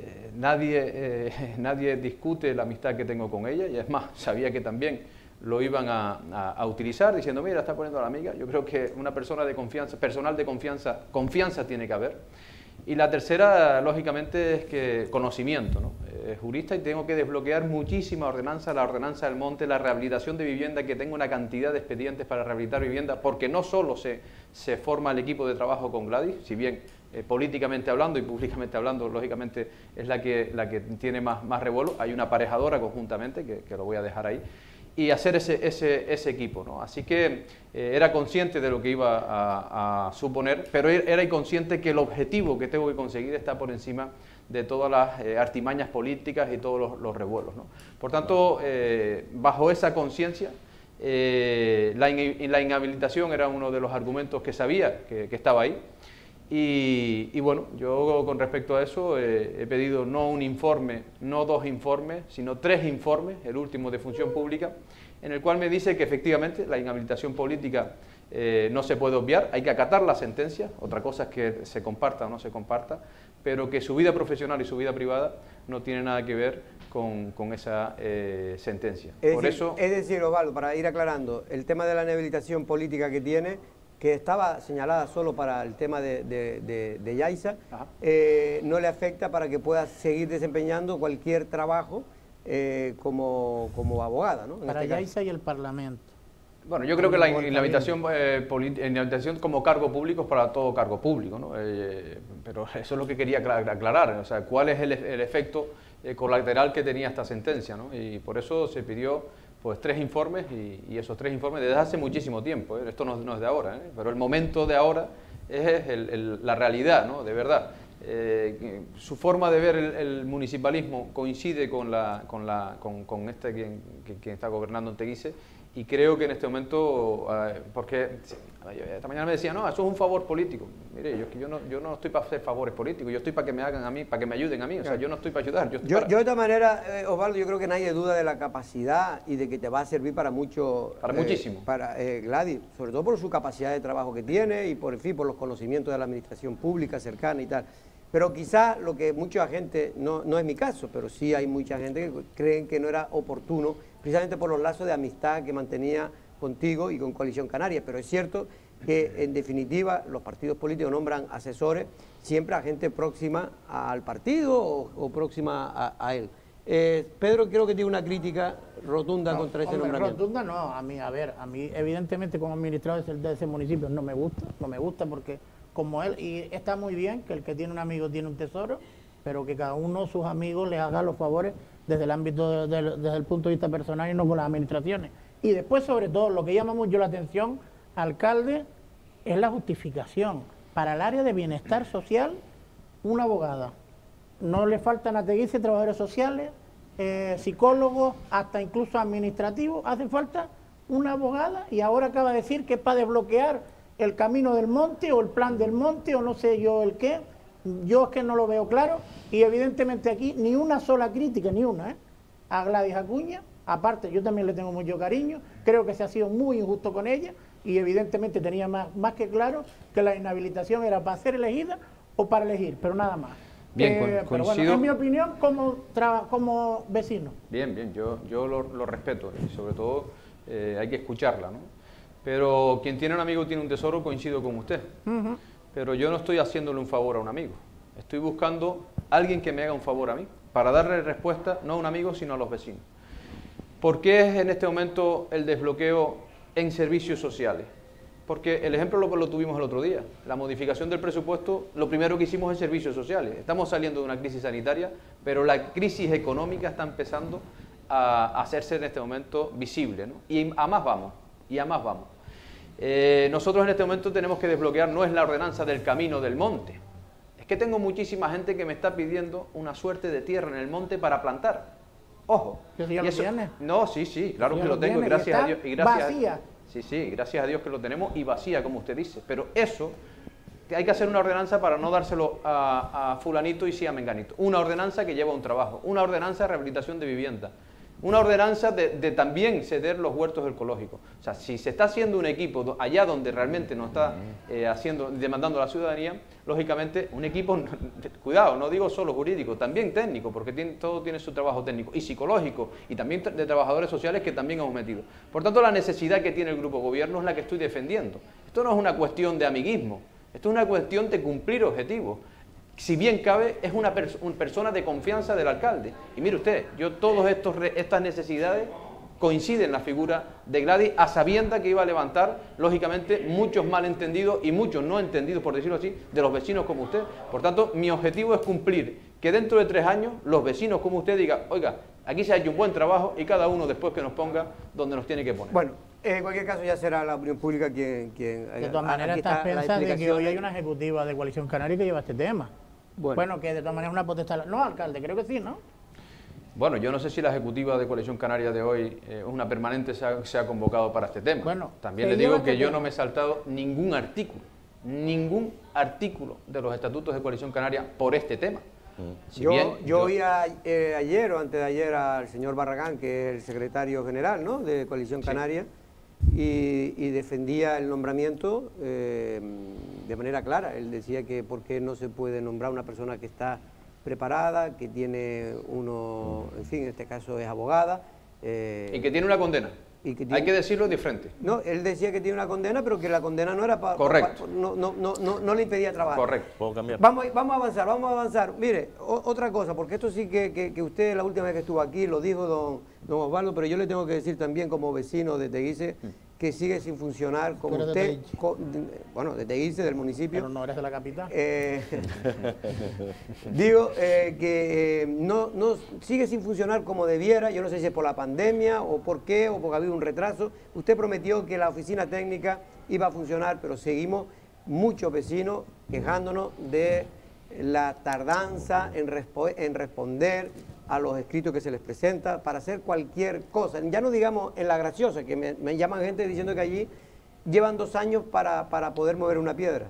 Nadie discute la amistad que tengo con ella, y es más, sabía que también lo iban a utilizar diciendo, mira, está poniendo a la amiga. Yo creo que una persona de confianza, personal de confianza tiene que haber. Y la tercera, lógicamente, es que conocimiento, ¿no? Jurista, y tengo que desbloquear muchísima ordenanza, la ordenanza del monte, la rehabilitación de vivienda, que tengo una cantidad de expedientes para rehabilitar vivienda, porque no solo se forma el equipo de trabajo con Gladys, si bien políticamente hablando y públicamente hablando, lógicamente es la que tiene más revuelo, hay una aparejadora conjuntamente, que lo voy a dejar ahí, y hacer ese equipo, ¿no? Así que era consciente de lo que iba a suponer, pero era inconsciente que el objetivo que tengo que conseguir está por encima de todas las artimañas políticas y todos los revuelos, ¿no? Por tanto, bajo esa conciencia, la inhabilitación era uno de los argumentos que sabía que estaba ahí. Y bueno, yo con respecto a eso he pedido no un informe, no 2 informes, sino 3 informes, el último de Función Pública, en el cual me dice que efectivamente la inhabilitación política no se puede obviar, hay que acatar la sentencia, otra cosa es que se comparta o no se comparta, pero que su vida profesional y su vida privada no tiene nada que ver con esa sentencia. Es decir, Osvaldo, para ir aclarando, el tema de la inhabilitación política que tiene, que estaba señalada solo para el tema de Yaiza, no le afecta para que pueda seguir desempeñando cualquier trabajo como abogada, ¿no? Para Yaiza y el Parlamento. Bueno, yo creo que la inhabilitación como cargo público es para todo cargo público, ¿no? Pero eso es lo que quería aclarar, o sea, cuál es el efecto colateral que tenía esta sentencia, ¿no? Y por eso se pidió pues 3 informes, y esos 3 informes desde hace muchísimo tiempo, esto no es de ahora, pero el momento de ahora es la realidad, ¿no? De verdad. Su forma de ver el municipalismo coincide con quien está gobernando en Teguise, y creo que en este momento, porque esta mañana me decía, no, eso es un favor político. Mire, yo no estoy para hacer favores políticos, yo estoy para que me hagan a mí, para que me ayuden a mí, o sea, yo no estoy para ayudar. Yo de esta manera, Osvaldo, yo creo que nadie duda de la capacidad y de que te va a servir para mucho. Para muchísimo. Para Gladys, sobre todo por su capacidad de trabajo que tiene y por los conocimientos de la administración pública cercana y tal. Pero quizá lo que mucha gente, no es mi caso, pero sí hay mucha gente que creen que no era oportuno, precisamente por los lazos de amistad que mantenía contigo y con Coalición Canaria. Pero es cierto que, en definitiva, los partidos políticos nombran asesores siempre a gente próxima al partido o próxima a él. Pedro creo que tiene una crítica rotunda contra ese nombramiento. Rotunda no, a mí evidentemente como administrador de ese municipio no me gusta porque como él, y está muy bien que el que tiene un amigo tiene un tesoro, pero que cada uno de sus amigos le haga los favores desde el ámbito, desde el punto de vista personal y no con las administraciones. Y después, sobre todo, lo que llama mucho la atención, alcalde, es la justificación. Para el área de bienestar social, una abogada. No le faltan a Teguise trabajadores sociales, psicólogos, hasta incluso administrativos. Hace falta una abogada, y ahora acaba de decir que es para desbloquear el camino del monte o el plan del monte o no sé yo el qué. Yo es que no lo veo claro, y evidentemente aquí ni una sola crítica, ni una, a Gladys Acuña. Aparte, yo también le tengo mucho cariño, creo que se ha sido muy injusto con ella, y evidentemente tenía más que claro que la inhabilitación era para ser elegida o para elegir, pero nada más. Bien, pero bueno, es mi opinión como vecino. Bien, yo lo respeto, y sobre todo hay que escucharla, ¿no? Pero quien tiene un amigo tiene un tesoro, coincido con usted. Pero yo no estoy haciéndole un favor a un amigo. Estoy buscando a alguien que me haga un favor a mí, para darle respuesta no a un amigo, sino a los vecinos. ¿Por qué es en este momento el desbloqueo en servicios sociales? Porque el ejemplo lo tuvimos el otro día. La modificación del presupuesto, lo primero que hicimos es servicios sociales. Estamos saliendo de una crisis sanitaria, pero la crisis económica está empezando a hacerse en este momento visible, ¿no? Y a más vamos. Nosotros en este momento tenemos que desbloquear, no es la ordenanza del camino del monte, que tengo muchísima gente que me está pidiendo una suerte de tierra en el monte para plantar. Ojo. ¿Eso ya lo tienes? No, sí, claro que lo tengo, y gracias a Dios. Vacía. Sí, gracias a Dios que lo tenemos y vacía, como usted dice. Pero eso, hay que hacer una ordenanza para no dárselo a fulanito y sí a menganito. Una ordenanza que lleva un trabajo, una ordenanza de rehabilitación de vivienda, una ordenanza de también ceder los huertos ecológicos. O sea, si se está haciendo un equipo allá donde realmente nos está demandando la ciudadanía, lógicamente un equipo, cuidado, no digo solo jurídico, también técnico, porque todo tiene su trabajo técnico y psicológico, y también de trabajadores sociales que también hemos metido. Por tanto, la necesidad que tiene el Grupo Gobierno es la que estoy defendiendo. Esto no es una cuestión de amiguismo, esto es una cuestión de cumplir objetivos. Si bien cabe, es una persona de confianza del alcalde. Y mire usted, yo todas estas necesidades coinciden en la figura de Gladys, a sabienda que iba a levantar, lógicamente, muchos malentendidos y muchos no entendidos, por decirlo así, de los vecinos como usted. Por tanto, mi objetivo es cumplir que dentro de 3 años los vecinos como usted digan, oiga, aquí se ha hecho un buen trabajo y cada uno después que nos ponga donde nos tiene que poner. Bueno, en cualquier caso ya será la opinión pública quien de todas maneras, estás pensando de que hoy hay una ejecutiva de Coalición Canaria que lleva este tema. Bueno, que de todas maneras es una potestad... No, alcalde, creo que sí, ¿no? Bueno, yo no sé si la ejecutiva de Coalición Canaria de hoy, una permanente, se ha convocado para este tema. Bueno, también le digo que yo no me he saltado ningún artículo de los estatutos de Coalición Canaria por este tema. Yo oí ayer o antes de ayer al señor Barragán, que es el secretario general, ¿no?, de Coalición Canaria, y defendía el nombramiento de manera clara. Él decía que por qué no se puede nombrar una persona que está preparada, que tiene en fin, en este caso es abogada. Y que tiene una condena. Hay que decirlo de frente. No, él decía que tiene una condena, pero que la condena no era para... Correcto. No le impedía trabajar. Correcto. ¿Puedo cambiar? Vamos a avanzar. Mire, otra cosa, porque esto sí que usted la última vez que estuvo aquí lo dijo don Osvaldo, pero yo le tengo que decir también como vecino de Teguise, que sigue sin funcionar como usted, de Teguise, del municipio. Pero no eres de la capital. Digo que no sigue sin funcionar como debiera. Yo no sé si es por la pandemia o por qué, o porque ha habido un retraso. Usted prometió que la oficina técnica iba a funcionar, pero seguimos muchos vecinos quejándonos de la tardanza en responder a los escritos que se les presenta para hacer cualquier cosa. Ya no digamos en La Graciosa, que me llaman gente diciendo que allí llevan 2 años para poder mover una piedra.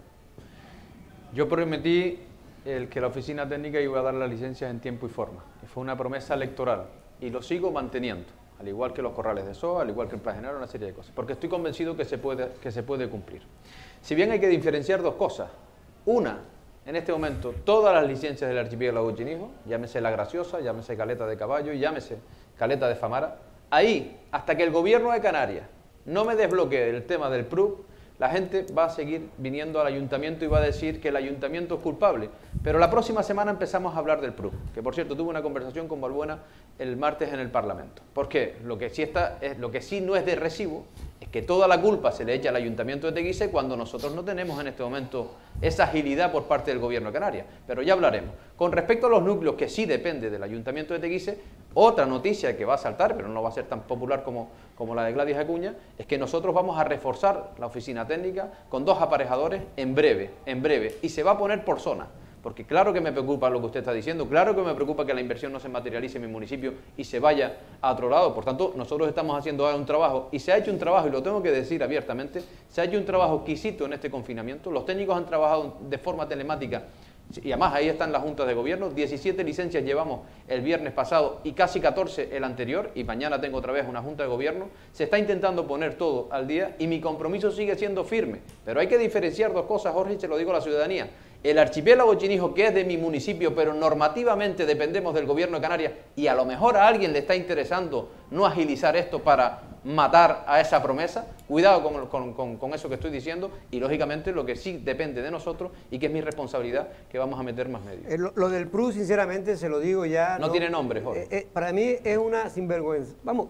Yo prometí que la oficina técnica iba a dar las licencias en tiempo y forma. Y fue una promesa electoral y lo sigo manteniendo, al igual que los corrales de soja, al igual que el plan general, una serie de cosas, porque estoy convencido que se puede cumplir. Si bien hay que diferenciar 2 cosas. Una, en este momento, todas las licencias del archipiélago Chinijo, llámese La Graciosa, llámese Caleta de Caballo, llámese Caleta de Famara, ahí, hasta que el gobierno de Canarias no me desbloquee el tema del PRUB, la gente va a seguir viniendo al ayuntamiento y va a decir que el ayuntamiento es culpable. Pero la próxima semana empezamos a hablar del PRUB, que por cierto tuve una conversación con Balbuena el martes en el Parlamento. ¿Por qué? Lo que sí no es de recibo es que toda la culpa se le echa al ayuntamiento de Teguise cuando nosotros no tenemos en este momento esa agilidad por parte del gobierno de Canarias. Pero ya hablaremos. Con respecto a los núcleos que sí depende del ayuntamiento de Teguise, otra noticia que va a saltar, pero no va a ser tan popular como la de Gladys Acuña, es que nosotros vamos a reforzar la oficina técnica con 2 aparejadores en breve, y se va a poner por zona. Porque claro que me preocupa lo que usted está diciendo, claro que me preocupa que la inversión no se materialice en mi municipio y se vaya a otro lado. Por tanto, nosotros estamos haciendo ahora un trabajo, y se ha hecho un trabajo, y lo tengo que decir abiertamente, se ha hecho un trabajo exquisito en este confinamiento. Los técnicos han trabajado de forma telemática, y además ahí están las juntas de gobierno. 17 licencias llevamos el viernes pasado y casi 14 el anterior, y mañana tengo otra vez una junta de gobierno. Se está intentando poner todo al día y mi compromiso sigue siendo firme. Pero hay que diferenciar 2 cosas, Jorge, y se lo digo a la ciudadanía. El archipiélago Chinijo, que es de mi municipio, pero normativamente dependemos del gobierno de Canarias, y a lo mejor a alguien le está interesando no agilizar esto para matar a esa promesa, cuidado con eso que estoy diciendo, y lógicamente lo que sí depende de nosotros y que es mi responsabilidad, que vamos a meter más medios. Lo del PRU, sinceramente, se lo digo ya... No tiene nombre, Jorge. Para mí es una sinvergüenza. Vamos,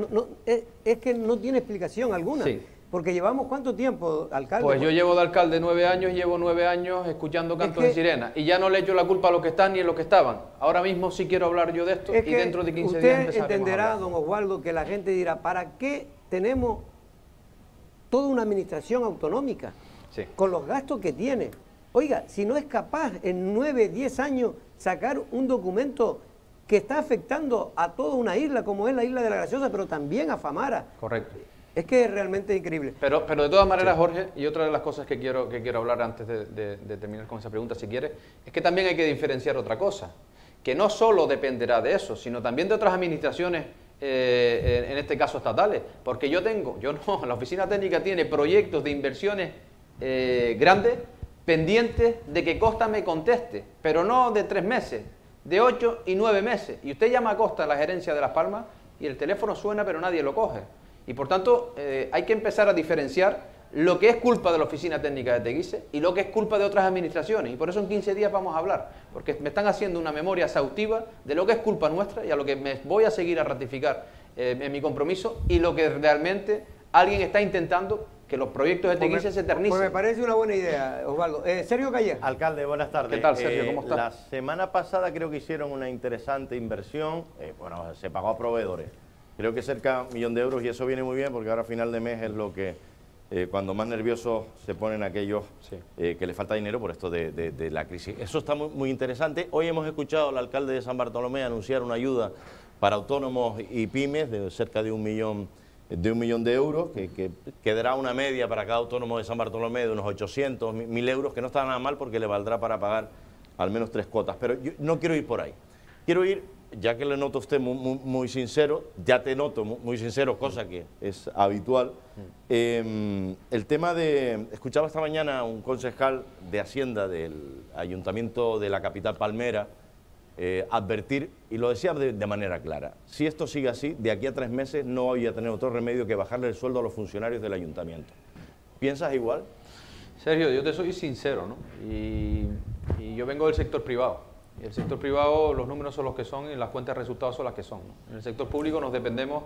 es que no tiene explicación alguna. Sí. Porque llevamos ¿cuánto tiempo, alcalde? Pues yo llevo de alcalde 9 años, llevo 9 años escuchando cantos de sirena, y ya no le echo la culpa a los que están ni a los que estaban. Ahora mismo sí quiero hablar yo de esto, y dentro de 15 días empezaremos. Usted entenderá, don Osvaldo, que la gente dirá, ¿para qué tenemos toda una administración autonómica? Sí. Con los gastos que tiene. Oiga, si no es capaz en 9, 10 años sacar un documento que está afectando a toda una isla, como es la isla de la Graciosa, pero también a Famara. Correcto. Es que es realmente increíble. Pero de todas maneras, Jorge, y otra de las cosas que quiero hablar antes de terminar con esa pregunta, si quieres, es que también hay que diferenciar otra cosa, que no solo dependerá de eso, sino también de otras administraciones, en este caso estatales, porque la oficina técnica tiene proyectos de inversiones grandes, pendientes de que Costa me conteste, pero no de 3 meses, de 8 y 9 meses. Y usted llama a Costa, a la gerencia de Las Palmas, y el teléfono suena, pero nadie lo coge. Y por tanto, hay que empezar a diferenciar lo que es culpa de la oficina técnica de Teguise y lo que es culpa de otras administraciones. Y por eso en 15 días vamos a hablar, porque me están haciendo una memoria exhaustiva de lo que es culpa nuestra y a lo que me voy a seguir a ratificar en mi compromiso y lo que realmente alguien está intentando que los proyectos de Teguise se eternicen. Pues me parece una buena idea, Osvaldo. Sergio Calleja. Alcalde, buenas tardes. ¿Qué tal, Sergio? ¿Cómo está? La semana pasada creo que hicieron una interesante inversión. Se pagó a proveedores. Creo que cerca de 1 millón de euros y eso viene muy bien porque ahora a final de mes es lo que cuando más nerviosos se ponen aquellos que les falta dinero por esto de la crisis. Eso está muy, muy interesante. Hoy hemos escuchado al alcalde de San Bartolomé anunciar una ayuda para autónomos y pymes de cerca de 1 millón de euros, que quedará una media para cada autónomo de San Bartolomé de unos 800, 1.000 euros, que no está nada mal porque le valdrá para pagar al menos 3 cuotas. Pero yo no quiero ir por ahí. Quiero ir, ya que le noto a usted muy sincero, ya te noto muy sincero, cosa que es habitual. El tema de... Escuchaba esta mañana a un concejal de Hacienda del Ayuntamiento de la capital Palmera advertir, y lo decía de manera clara, si esto sigue así, de aquí a 3 meses no voy a tener otro remedio que bajarle el sueldo a los funcionarios del ayuntamiento. ¿Piensas igual? Sergio, yo te soy sincero, ¿no? Y yo vengo del sector privado. Y el sector privado, los números son los que son y las cuentas de resultados son las que son, ¿no? En el sector público nos dependemos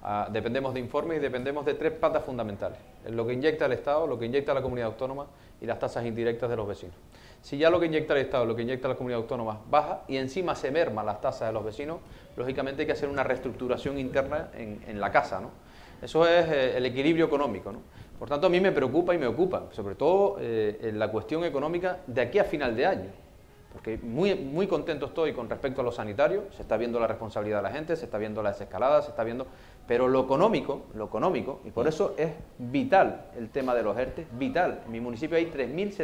de informes y dependemos de 3 patas fundamentales. Lo que inyecta el Estado, lo que inyecta la comunidad autónoma y las tasas indirectas de los vecinos. Si ya lo que inyecta el Estado, lo que inyecta la comunidad autónoma baja y encima se merma las tasas de los vecinos, lógicamente hay que hacer una reestructuración interna en la casa, ¿no? Eso es el equilibrio económico, ¿no? Por tanto, a mí me preocupa y me ocupa, sobre todo en la cuestión económica de aquí a final de año. Porque muy contento estoy con respecto a lo sanitario, se está viendo la responsabilidad de la gente, se está viendo la desescalada, se está viendo... Pero lo económico, y por eso es vital el tema de los ERTE, vital. En mi municipio hay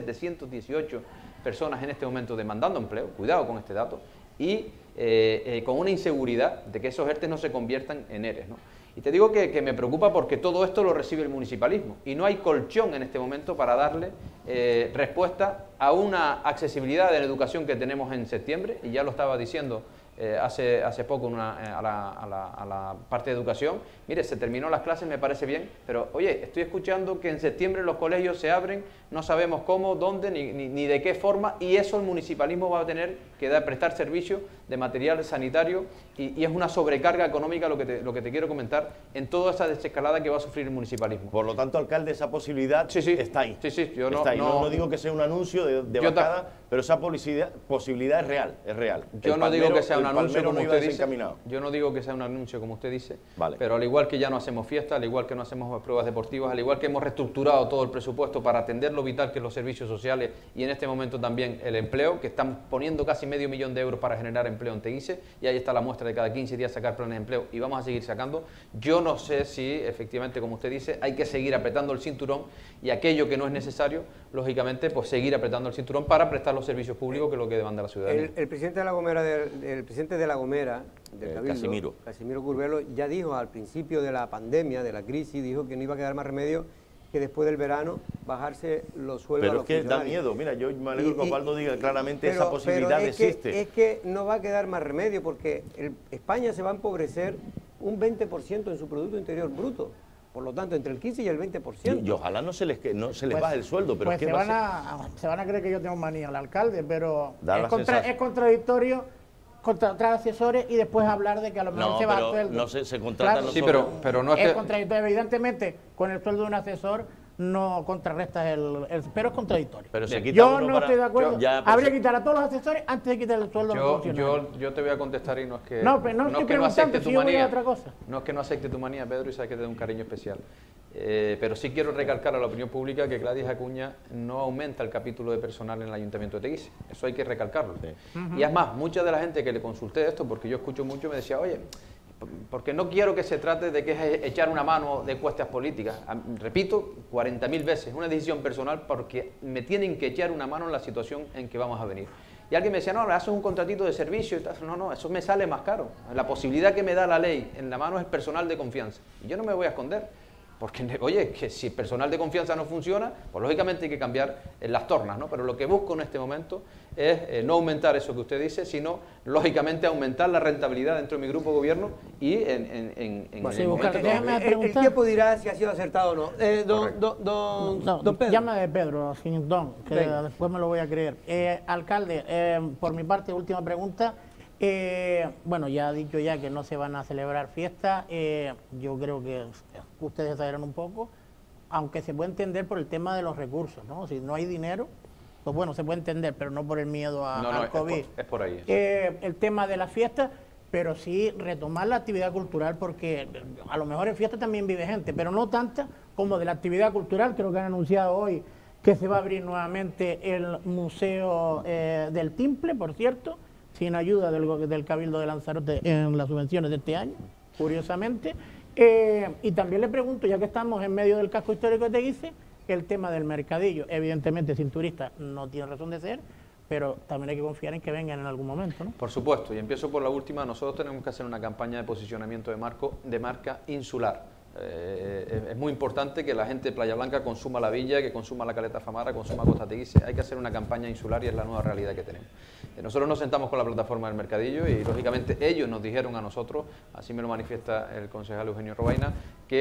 3.718 personas en este momento demandando empleo, cuidado con este dato, y con una inseguridad de que esos ERTE no se conviertan en ERES, ¿no? Y te digo que me preocupa porque todo esto lo recibe el municipalismo y no hay colchón en este momento para darle respuesta a una accesibilidad de la educación que tenemos en septiembre, y ya lo estaba diciendo hace poco a la parte de educación. Mire, se terminó las clases, me parece bien, pero oye, estoy escuchando que en septiembre los colegios se abren, no sabemos cómo, dónde, ni de qué forma, y eso el municipalismo va a tener que prestar servicio de material sanitario y es una sobrecarga económica lo que te quiero comentar en toda esa desescalada que va a sufrir el municipalismo. Por lo tanto, alcalde, esa posibilidad está ahí. Sí, yo no digo que sea un anuncio de bajada, pero esa posibilidad es real. Yo no digo que sea un anuncio como usted dice. Yo no digo que sea un anuncio como usted dice, vale. Pero al igual que ya no hacemos fiestas, al igual que no hacemos pruebas deportivas, al igual que hemos reestructurado todo el presupuesto para atender lo vital que es los servicios sociales y en este momento también el empleo, que están poniendo casi medio millón de euros para generar empleo en Teguise, y ahí está la muestra de cada 15 días sacar planes de empleo y vamos a seguir sacando. Yo no sé si efectivamente, como usted dice, hay que seguir apretando el cinturón y aquello que no es necesario, lógicamente, pues seguir apretando el cinturón para prestar los servicios públicos, que es lo que demanda la ciudadanía. El presidente de La Gomera, del Cabildo, Casimiro Curbelo, ya dijo al principio de la pandemia, de la crisis, dijo que no iba a quedar más remedio que después del verano bajarse los sueldos a los funcionarios. Pero es que da miedo, mira, yo me alegro que Osvaldo diga claramente esa posibilidad existe. Es que no va a quedar más remedio porque España se va a empobrecer un 20% en su Producto Interior Bruto. Por lo tanto, entre el 15 y el 20%. Y ojalá no se les baje el sueldo, pero pues ¿qué se van a creer que yo tengo manía al alcalde, pero es contradictorio contratar asesores y después hablar de que a lo mejor se va el sueldo. No se contratan claro, sí, pero no es contradictorio. Evidentemente, con el sueldo de un asesor no contrarrestas pero es contradictorio. Pero se quita yo no estoy de acuerdo. Habría que quitar a todos los asesores antes de quitar el sueldo a los funcionarios. Yo te voy a contestar y no es que no acepte tu manía. Otra cosa. No es que no acepte tu manía, Pedro, y sabes que te doy un cariño especial. Pero sí quiero recalcar a la opinión pública que Gladys Acuña no aumenta el capítulo de personal en el Ayuntamiento de Teguise. Eso hay que recalcarlo. Y es más, mucha de la gente que le consulté esto, porque yo escucho mucho, me decía, oye, porque no quiero que se trate de que es echar una mano de cuestas políticas. Repito, 40.000 veces, es una decisión personal porque me tienen que echar una mano en la situación en que vamos a venir. Y alguien me decía, no, haces un contratito de servicio y tal. No, eso me sale más caro. La posibilidad que me da la ley en la mano es personal de confianza. Y yo no me voy a esconder. Porque, oye, que si el personal de confianza no funciona, pues lógicamente hay que cambiar las tornas, ¿no? Pero lo que busco en este momento es no aumentar eso que usted dice, sino, lógicamente, aumentar la rentabilidad dentro de mi grupo de gobierno y en sí, el momento el tiempo dirá si ha sido acertado o no. Don Pedro. Llámame Pedro, sin don, que después me lo voy a creer. Alcalde, por mi parte, última pregunta. Bueno, ya ha dicho ya que no se van a celebrar fiestas. Yo creo que ustedes exageran un poco, aunque se puede entender por el tema de los recursos, ¿no? Si no hay dinero, pues bueno, se puede entender, pero no por el miedo al COVID. Es por ahí. El tema de las fiestas, pero sí retomar la actividad cultural, porque a lo mejor en fiestas también vive gente, pero no tanta como de la actividad cultural. Creo que han anunciado hoy que se va a abrir nuevamente el Museo del Timple, por cierto, sin ayuda del Cabildo de Lanzarote en las subvenciones de este año, curiosamente. Y también le pregunto, ya que estamos en medio del casco histórico de Teguise, el tema del mercadillo. Evidentemente, sin turistas no tiene razón de ser, pero también hay que confiar en que vengan en algún momento, ¿no? Por supuesto, y empiezo por la última. Nosotros tenemos que hacer una campaña de posicionamiento de marca insular. Es muy importante que la gente de Playa Blanca consuma la villa, que consuma la Caleta Famara, consuma Costa Teguise. Hay que hacer una campaña insular y es la nueva realidad que tenemos. Nosotros nos sentamos con la plataforma del mercadillo y lógicamente ellos nos dijeron a nosotros, así me lo manifiesta el concejal Eugenio Robaina,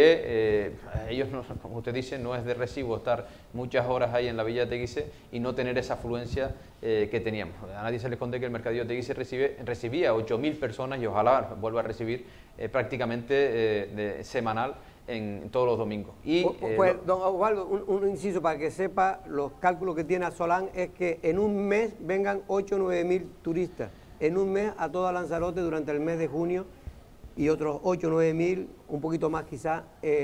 que ellos, como usted dice, no es de recibo estar muchas horas ahí en la villa de Teguise y no tener esa afluencia que teníamos. A nadie se le esconde que el mercadillo de Teguise recibía 8.000 personas y ojalá vuelva a recibir prácticamente semanal en todos los domingos. Y, pues, don Osvaldo, un inciso para que sepa, los cálculos que tiene Solán es que en un mes vengan 8 o 9.000 turistas, en un mes a toda Lanzarote durante el mes de junio, y otros 8 o 9.000, un poquito más quizás,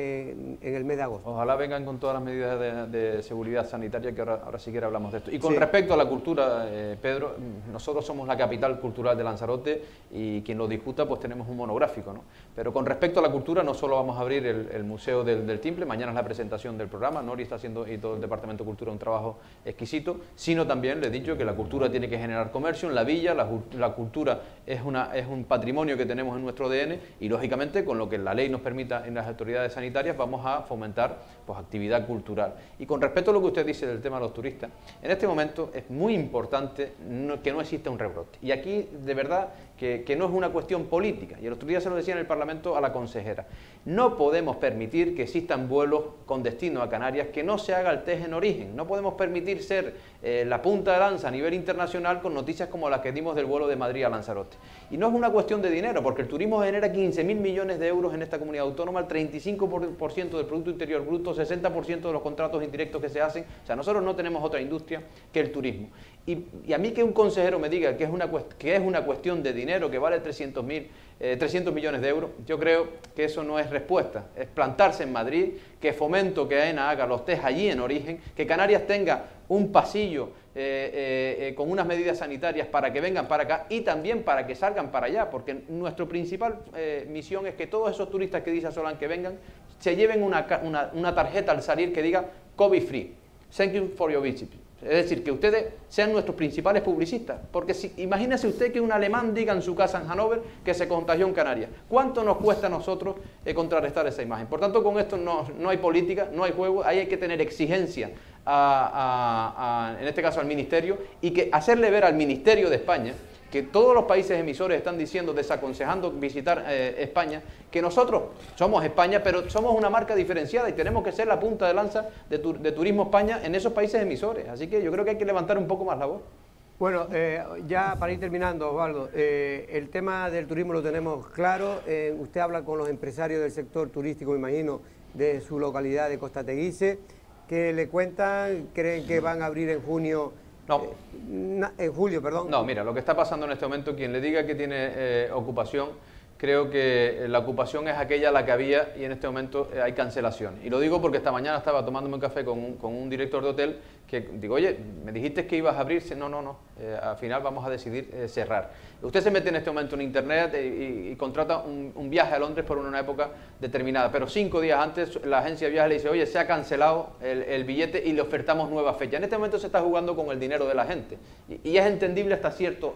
en el mes de agosto. Ojalá vengan con todas las medidas de seguridad sanitaria, que ahora sí que hablamos de esto. Y con respecto a la cultura, Pedro, nosotros somos la capital cultural de Lanzarote y quien lo disputa pues tenemos un monográfico, ¿no? Pero con respecto a la cultura, no solo vamos a abrir el Museo del Timple, mañana es la presentación del programa, Nori está haciendo y todo el Departamento de Cultura un trabajo exquisito, sino también le he dicho que la cultura tiene que generar comercio en la villa, la cultura es un patrimonio que tenemos en nuestro ADN y lógicamente con lo que la ley nos permita en las autoridades sanitarias vamos a fomentar pues actividad cultural. Y con respecto a lo que usted dice del tema de los turistas, en este momento es muy importante que no exista un rebrote. Y aquí de verdad que no es una cuestión política, y el otro día se lo decía en el Parlamento a la consejera, no podemos permitir que existan vuelos con destino a Canarias que no se haga el test en origen, no podemos permitir ser la punta de lanza a nivel internacional con noticias como las que dimos del vuelo de Madrid a Lanzarote. Y no es una cuestión de dinero, porque el turismo genera 15.000 millones de euros en esta comunidad autónoma, el 35% del Producto Interior Bruto, 60% de los contratos indirectos que se hacen. O sea, nosotros no tenemos otra industria que el turismo. Y a mí que un consejero me diga que es una cuestión de dinero, que vale 300 millones de euros, yo creo que eso no es respuesta. Es plantarse en Madrid, que Fomento, que AENA haga los test allí en origen, que Canarias tenga un pasillo con unas medidas sanitarias para que vengan para acá y también para que salgan para allá, porque nuestra principal misión es que todos esos turistas que dice Solán que vengan, se lleven una tarjeta al salir que diga COVID free, thank you for your visit. Es decir, que ustedes sean nuestros principales publicistas, porque imagínese usted que un alemán diga en su casa en Hannover que se contagió en Canarias. ¿Cuánto nos cuesta a nosotros contrarrestar esa imagen? Por tanto, con esto no hay política, no hay juego, ahí hay que tener exigencia en este caso al Ministerio, y que hacerle ver al Ministerio de España que todos los países emisores están diciendo, desaconsejando visitar España, que nosotros somos España, pero somos una marca diferenciada y tenemos que ser la punta de lanza de Turismo España en esos países emisores. Así que yo creo que hay que levantar un poco más la voz. Bueno, ya para ir terminando, Osvaldo, el tema del turismo lo tenemos claro. Usted habla con los empresarios del sector turístico, me imagino, de su localidad de Costa Teguise, que le cuentan, creen que van a abrir en junio. No. En julio, perdón. No, mira, lo que está pasando en este momento, quien le diga que tiene ocupación, creo que la ocupación es aquella la que había y en este momento hay cancelación. Y lo digo porque esta mañana estaba tomándome un café con un director de hotel que digo, oye, me dijiste que ibas a abrirse. No, al final vamos a decidir cerrar. Usted se mete en este momento en internet y contrata un viaje a Londres por una época determinada, pero 5 días antes la agencia de viajes le dice, oye, se ha cancelado el billete y le ofertamos nueva fecha. En este momento se está jugando con el dinero de la gente y es entendible hasta cierto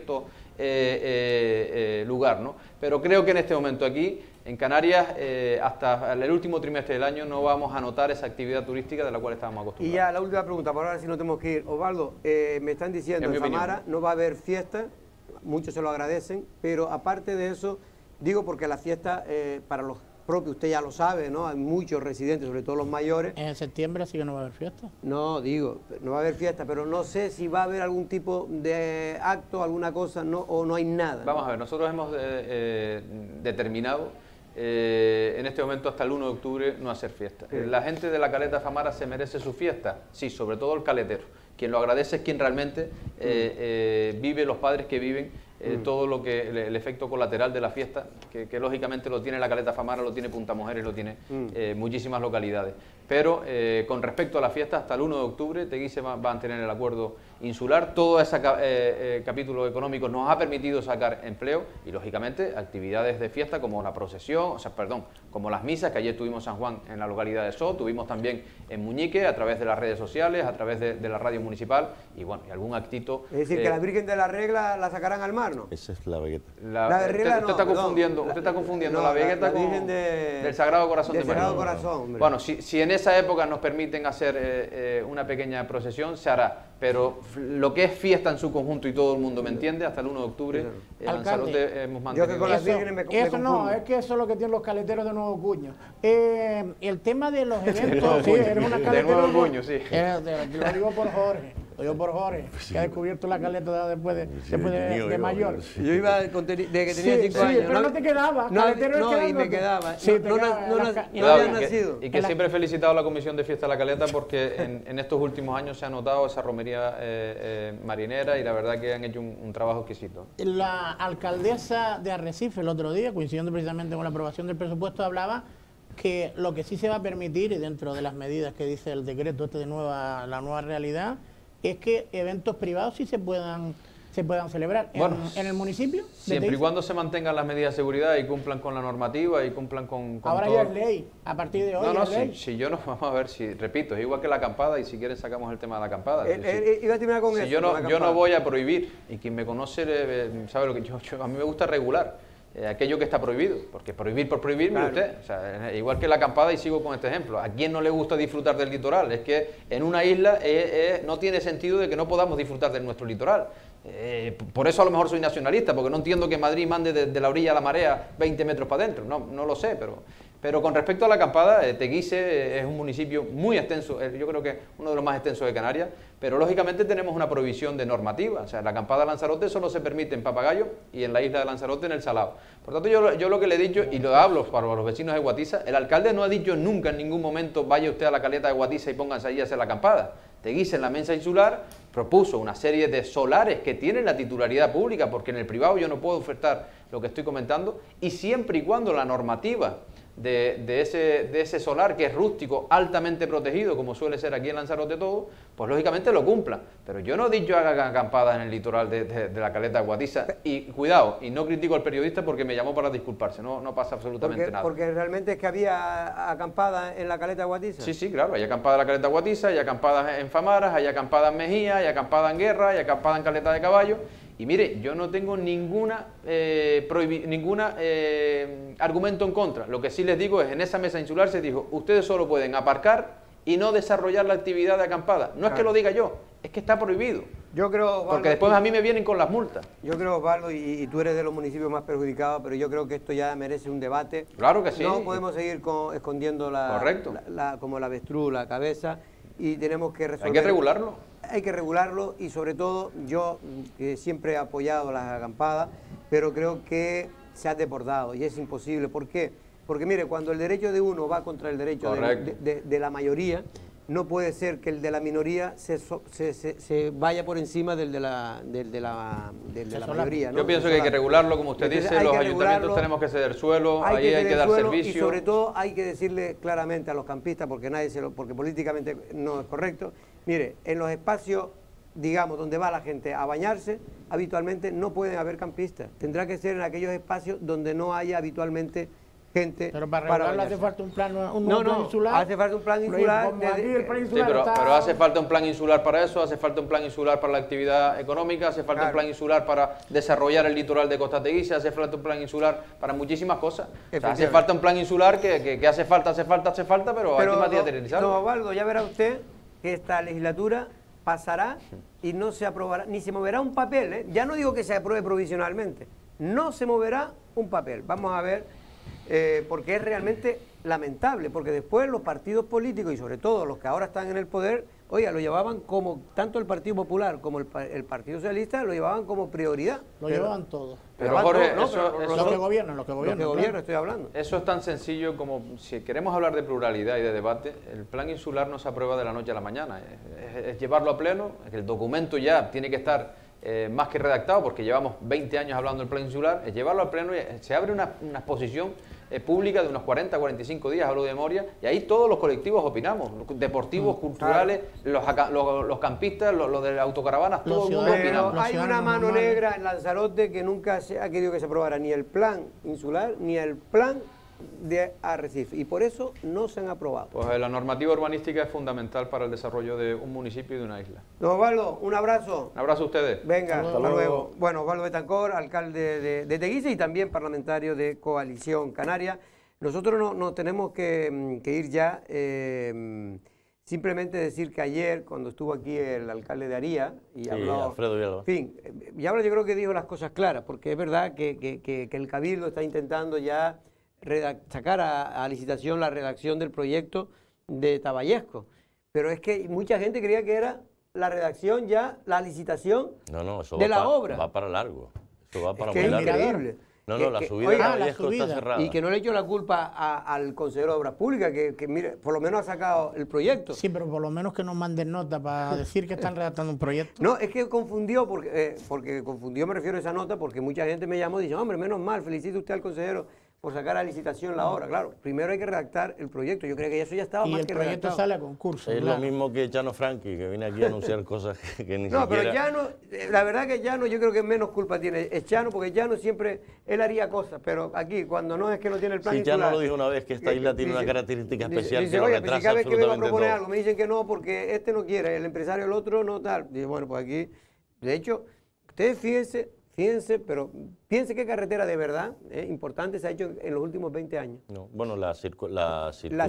lugar, ¿no? Pero creo que en este momento aquí, en Canarias, hasta el último trimestre del año no vamos a notar esa actividad turística de la cual estábamos acostumbrados. Y ya la última pregunta, por ahora si no tenemos que ir. Osvaldo, me están diciendo en Famara no va a haber fiesta, muchos se lo agradecen, pero aparte de eso, digo porque la fiesta para los propios, usted ya lo sabe, ¿no? Hay muchos residentes, sobre todo los mayores. ¿En septiembre sí que no va a haber fiesta? No, digo, no va a haber fiesta, pero no sé si va a haber algún tipo de acto, alguna cosa, no, o no hay nada. Vamos a ver, nosotros hemos determinado en este momento hasta el 1 de octubre no hacer fiesta. Sí. La gente de la caleta Famara se merece su fiesta, sí, sobre todo el caletero. Quien lo agradece es quien realmente vive, los padres que viven todo lo que el efecto colateral de la fiesta, que lógicamente lo tiene la caleta Famara, lo tiene Punta Mujeres, lo tiene muchísimas localidades. Pero con respecto a la fiesta, hasta el 1 de octubre Teguise va a mantener el acuerdo insular. Todo ese capítulo económico nos ha permitido sacar empleo y lógicamente actividades de fiesta como la procesión, como las misas, que ayer tuvimos en San Juan en la localidad de So, tuvimos también en Muñique a través de las redes sociales, a través de la radio municipal y bueno, y algún actito. Es decir, que la Virgen de la Regla la sacarán al mar, ¿no? Esa es la Vegueta. La de Regla usted está confundiendo la Vegueta con del Sagrado Corazón de María. Sagrado Corazón, bueno, si en esa época nos permiten hacer una pequeña procesión, se hará. Pero lo que es fiesta en su conjunto y todo el mundo me entiende, hasta el 1 de octubre en Lanzarote hemos mantenido. Yo que con las vírgenes me eso no, es que eso es lo que tienen los caleteros de Nuevo Cuño. El tema de los eventos, sí, eres una caletera de Nuevo Cuño, sí. Lo digo por Jorge. Lo digo por Jorge, que ha descubierto la caleta después de mayor. Yo iba de que tenía 5 años. Pero no te quedaba. No, y me quedaba. No había nacido. Y que siempre he felicitado a la Comisión de Fiesta de la Caleta porque en estos últimos años se ha notado esa romería marinera y la verdad que han hecho un trabajo exquisito. La alcaldesa de Arrecife el otro día, coincidiendo precisamente con la aprobación del presupuesto, hablaba que lo que sí se va a permitir, y dentro de las medidas que dice el decreto de la nueva realidad, es que eventos privados sí se puedan celebrar en el municipio. Siempre y cuando se mantengan las medidas de seguridad y cumplan con la normativa y cumplan con ahora todo. Ya es ley, a partir de hoy si yo no, vamos a ver, repito, es igual que la acampada y si quieren sacamos el tema de la acampada. Iba a terminar con eso. Yo no voy a prohibir y quien me conoce sabe lo que a mí me gusta regular. Aquello que está prohibido, porque prohibir por prohibir, claro. Mire usted, o sea, igual que la acampada, y sigo con este ejemplo, ¿a quién no le gusta disfrutar del litoral? Es que en una isla no tiene sentido de que no podamos disfrutar de nuestro litoral. Por eso a lo mejor soy nacionalista, porque no entiendo que Madrid mande de la orilla a la marea 20 metros para adentro, no lo sé, pero con respecto a la acampada, Teguise es un municipio muy extenso, yo creo que uno de los más extensos de Canarias, pero lógicamente tenemos una provisión de normativa, o sea, la acampada de Lanzarote solo se permite en Papagayo y en la isla de Lanzarote en el Salao. Por tanto, yo lo que le he dicho, y lo hablo para los vecinos de Guatiza, el alcalde no ha dicho nunca en ningún momento vaya usted a la caleta de Guatiza y pónganse allí a hacer la acampada. Teguise en la Mensa Insular propuso una serie de solares que tienen la titularidad pública, porque en el privado yo no puedo ofertar lo que estoy comentando, y siempre y cuando la normativa de ese solar, que es rústico, altamente protegido, como suele ser aquí en Lanzarote todo, pues lógicamente lo cumpla. Pero yo no he dicho haga acampadas en el litoral de la caleta de Guatiza. Y cuidado, y no critico al periodista porque me llamó para disculparse, no pasa absolutamente nada. Porque realmente es que había acampadas en la caleta de Guatiza. Sí, claro, hay acampadas en la caleta de Guatiza, hay acampadas en Famaras, hay acampadas en Mejía, hay acampadas en Guerra, hay acampadas en Caleta de Caballo. Y mire, yo no tengo ninguna argumento en contra. Lo que sí les digo es, en esa mesa insular se dijo, ustedes solo pueden aparcar y no desarrollar la actividad de acampada. No es que lo diga yo, es que está prohibido. Yo creo, Osvaldo, porque después a mí me vienen con las multas. Yo creo, Osvaldo, y tú eres de los municipios más perjudicados, pero yo creo que esto ya merece un debate. Claro que sí. No podemos seguir escondiendo como la avestruz, la cabeza, y tenemos que resolver. Hay que regularlo. Hay que regularlo y sobre todo yo que siempre he apoyado las acampadas, pero creo que se ha desbordado y es imposible. ¿Por qué? Porque mire, cuando el derecho de uno va contra el derecho de la mayoría, no puede ser que el de la minoría se vaya por encima del de la mayoría, ¿no? Yo pienso que hay que regularlo, como usted dice, los ayuntamientos tenemos que ceder suelo, ahí hay que dar servicio. Y sobre todo hay que decirle claramente a los campistas, porque porque políticamente no es correcto, mire, en los espacios, digamos, donde va la gente a bañarse, habitualmente no pueden haber campistas. Tendrá que ser en aquellos espacios donde no haya habitualmente gente. Pero para regularlo hace falta un plan, plan insular. Hace falta un plan insular. Sí, pero hace falta un plan insular para eso, hace falta un plan insular para la actividad económica, hace falta un plan insular para desarrollar el litoral de Costa Teguise, hace falta un plan insular para muchísimas cosas. O sea, hace falta un plan insular que hace falta, pero hay que materializarlo. Don Osvaldo, ya verá usted que esta legislatura pasará y no se aprobará, ni se moverá un papel, ¿eh? Ya no digo que se apruebe provisionalmente, no se moverá un papel. Vamos a ver, porque es realmente lamentable, porque después los partidos políticos y sobre todo los que ahora están en el poder, oiga, lo llevaban como, tanto el Partido Popular como el Partido Socialista, lo llevaban como prioridad. Lo llevaban todos. Pero Jorge, los que gobiernan, estoy hablando. Eso es tan sencillo como, si queremos hablar de pluralidad y de debate, el plan insular no se aprueba de la noche a la mañana. Es llevarlo a pleno, el documento ya tiene que estar más que redactado, porque llevamos 20 años hablando del plan insular, es llevarlo al pleno y se abre una exposición pública de unos 40 a 45 días, hablo de memoria, y ahí todos los colectivos opinamos, deportivos, culturales, los campistas, los de autocaravanas, todo el mundo opinamos. Hay una mano negra en Lanzarote que nunca se ha querido que se aprobara ni el plan insular ni el plan de Arrecife, y por eso no se han aprobado. Pues la normativa urbanística es fundamental para el desarrollo de un municipio y de una isla. Don Osvaldo, un abrazo. Un abrazo a ustedes. Venga, hasta luego. Bueno, Osvaldo Betancor, alcalde de Teguise y también parlamentario de Coalición Canaria. Nosotros no tenemos que ir ya. Simplemente decir que ayer, cuando estuvo aquí el alcalde de Aría y habló, Alfredo Villalba. En fin, Villalba yo creo que dijo las cosas claras, porque es verdad que el Cabildo está intentando ya sacar a licitación la redacción del proyecto de Taballesco, pero es que mucha gente creía que era la redacción ya, la licitación de la obra. Va para largo, eso va para muy largo. Increíble. La subida de Taballesco está cerrada. Y que no le echo la culpa al consejero de Obras Públicas, que mire, por lo menos ha sacado el proyecto. Sí, pero por lo menos que nos manden nota para decir que están redactando un proyecto. No, es que confundió, porque confundió, me refiero a esa nota, porque mucha gente me llamó y dice, hombre, menos mal, felicite usted al consejero por sacar a licitación la obra. Claro, primero hay que redactar el proyecto. Yo creo que eso ya estaba más que redactado. Y el proyecto sale a concurso. Es lo mismo que Chano Franqui, que viene aquí a anunciar cosas que ni siquiera... No, pero Chano, la verdad que Chano yo creo que menos culpa tiene. Es Chano, porque Chano siempre, él haría cosas, pero aquí, cuando no es que no tiene el plan insular... Sí, Chano lo dijo una vez, que esta isla tiene una característica especial que lo retrasa si cada vez que vengo a proponer todo. algo me dicen que no, porque este no quiere, el empresario el otro no tal. Dice, bueno, pues aquí, de hecho, ustedes fíjense, pero piense qué carretera de verdad importante se ha hecho en los últimos 20 años. No, bueno, la circunvalación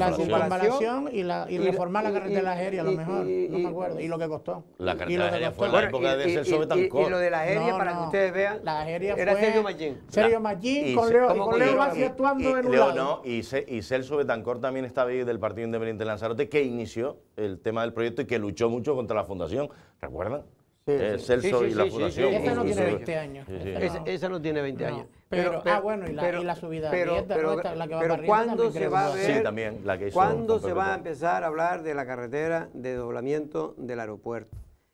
y reformar la carretera de la Ageria, a lo mejor, no me acuerdo, y lo que costó. La carretera de la Ageria fue en la época de Celso Betancor. Y lo de la Ageria, para que ustedes vean, la Ageria era fue Sergio Machín. Sergio Machín con Leo García actuando en un lado. Y Celso Betancor también estaba ahí del Partido Independiente de Lanzarote, que inició el tema del proyecto y que luchó mucho contra la fundación, ¿recuerdan? Celso y la fundación. Esa no tiene 20 años. Esa no tiene 20 años. Pero bueno, y la subida de la que va para arriba. ¿Cuándo se va a ver? Sí, también, la que hizo ¿Cuándo se va a empezar a hablar de la carretera de doblamiento del aeropuerto?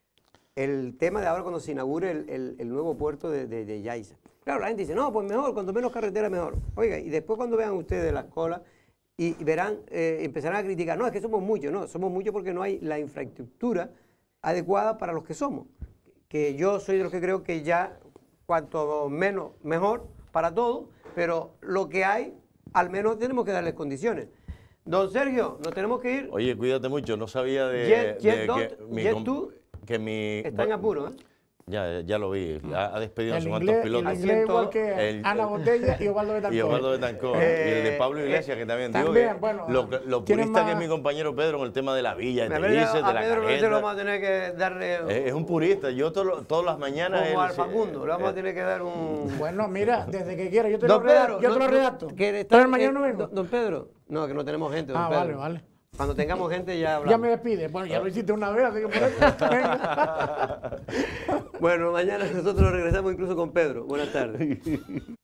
El tema de ahora cuando se inaugure el nuevo puerto de Yaiza. Claro, la gente dice, no, pues mejor, cuanto menos carretera mejor. Oiga, y después cuando vean ustedes las colas y verán, empezarán a criticar, no, es que somos muchos, no, somos muchos porque no hay la infraestructura adecuada para los que somos. Que yo soy de los que creo que ya cuanto menos mejor para todos, pero lo que hay, al menos tenemos que darles condiciones. Don Sergio, nos tenemos que ir. Oye, cuídate mucho, no sabía que mi está en apuro, ¿eh? Ya lo vi, ha despedido a sus cuantos pilotos. El inglés igual que Ana Botella y Osvaldo Betancor. Y Osvaldo Betancor. Y el de Pablo Iglesias, que también digo que bueno, lo purista que es mi compañero Pedro con el tema de la villa, de Teguise, de la Pedro le vamos a tener que darle... Es un purista, yo todas las mañanas... Como al Facundo, le vamos a tener que dar un... Bueno, mira, desde que quiera, yo te lo redacto. ¿Pero mañana no vengo? Don Pedro, no, que no tenemos gente, don Pedro. Vale. Cuando tengamos gente ya hablamos. Ya me despide. Bueno, ya lo hiciste una vez, así que por eso. Bueno, mañana nosotros regresamos incluso con Pedro. Buenas tardes.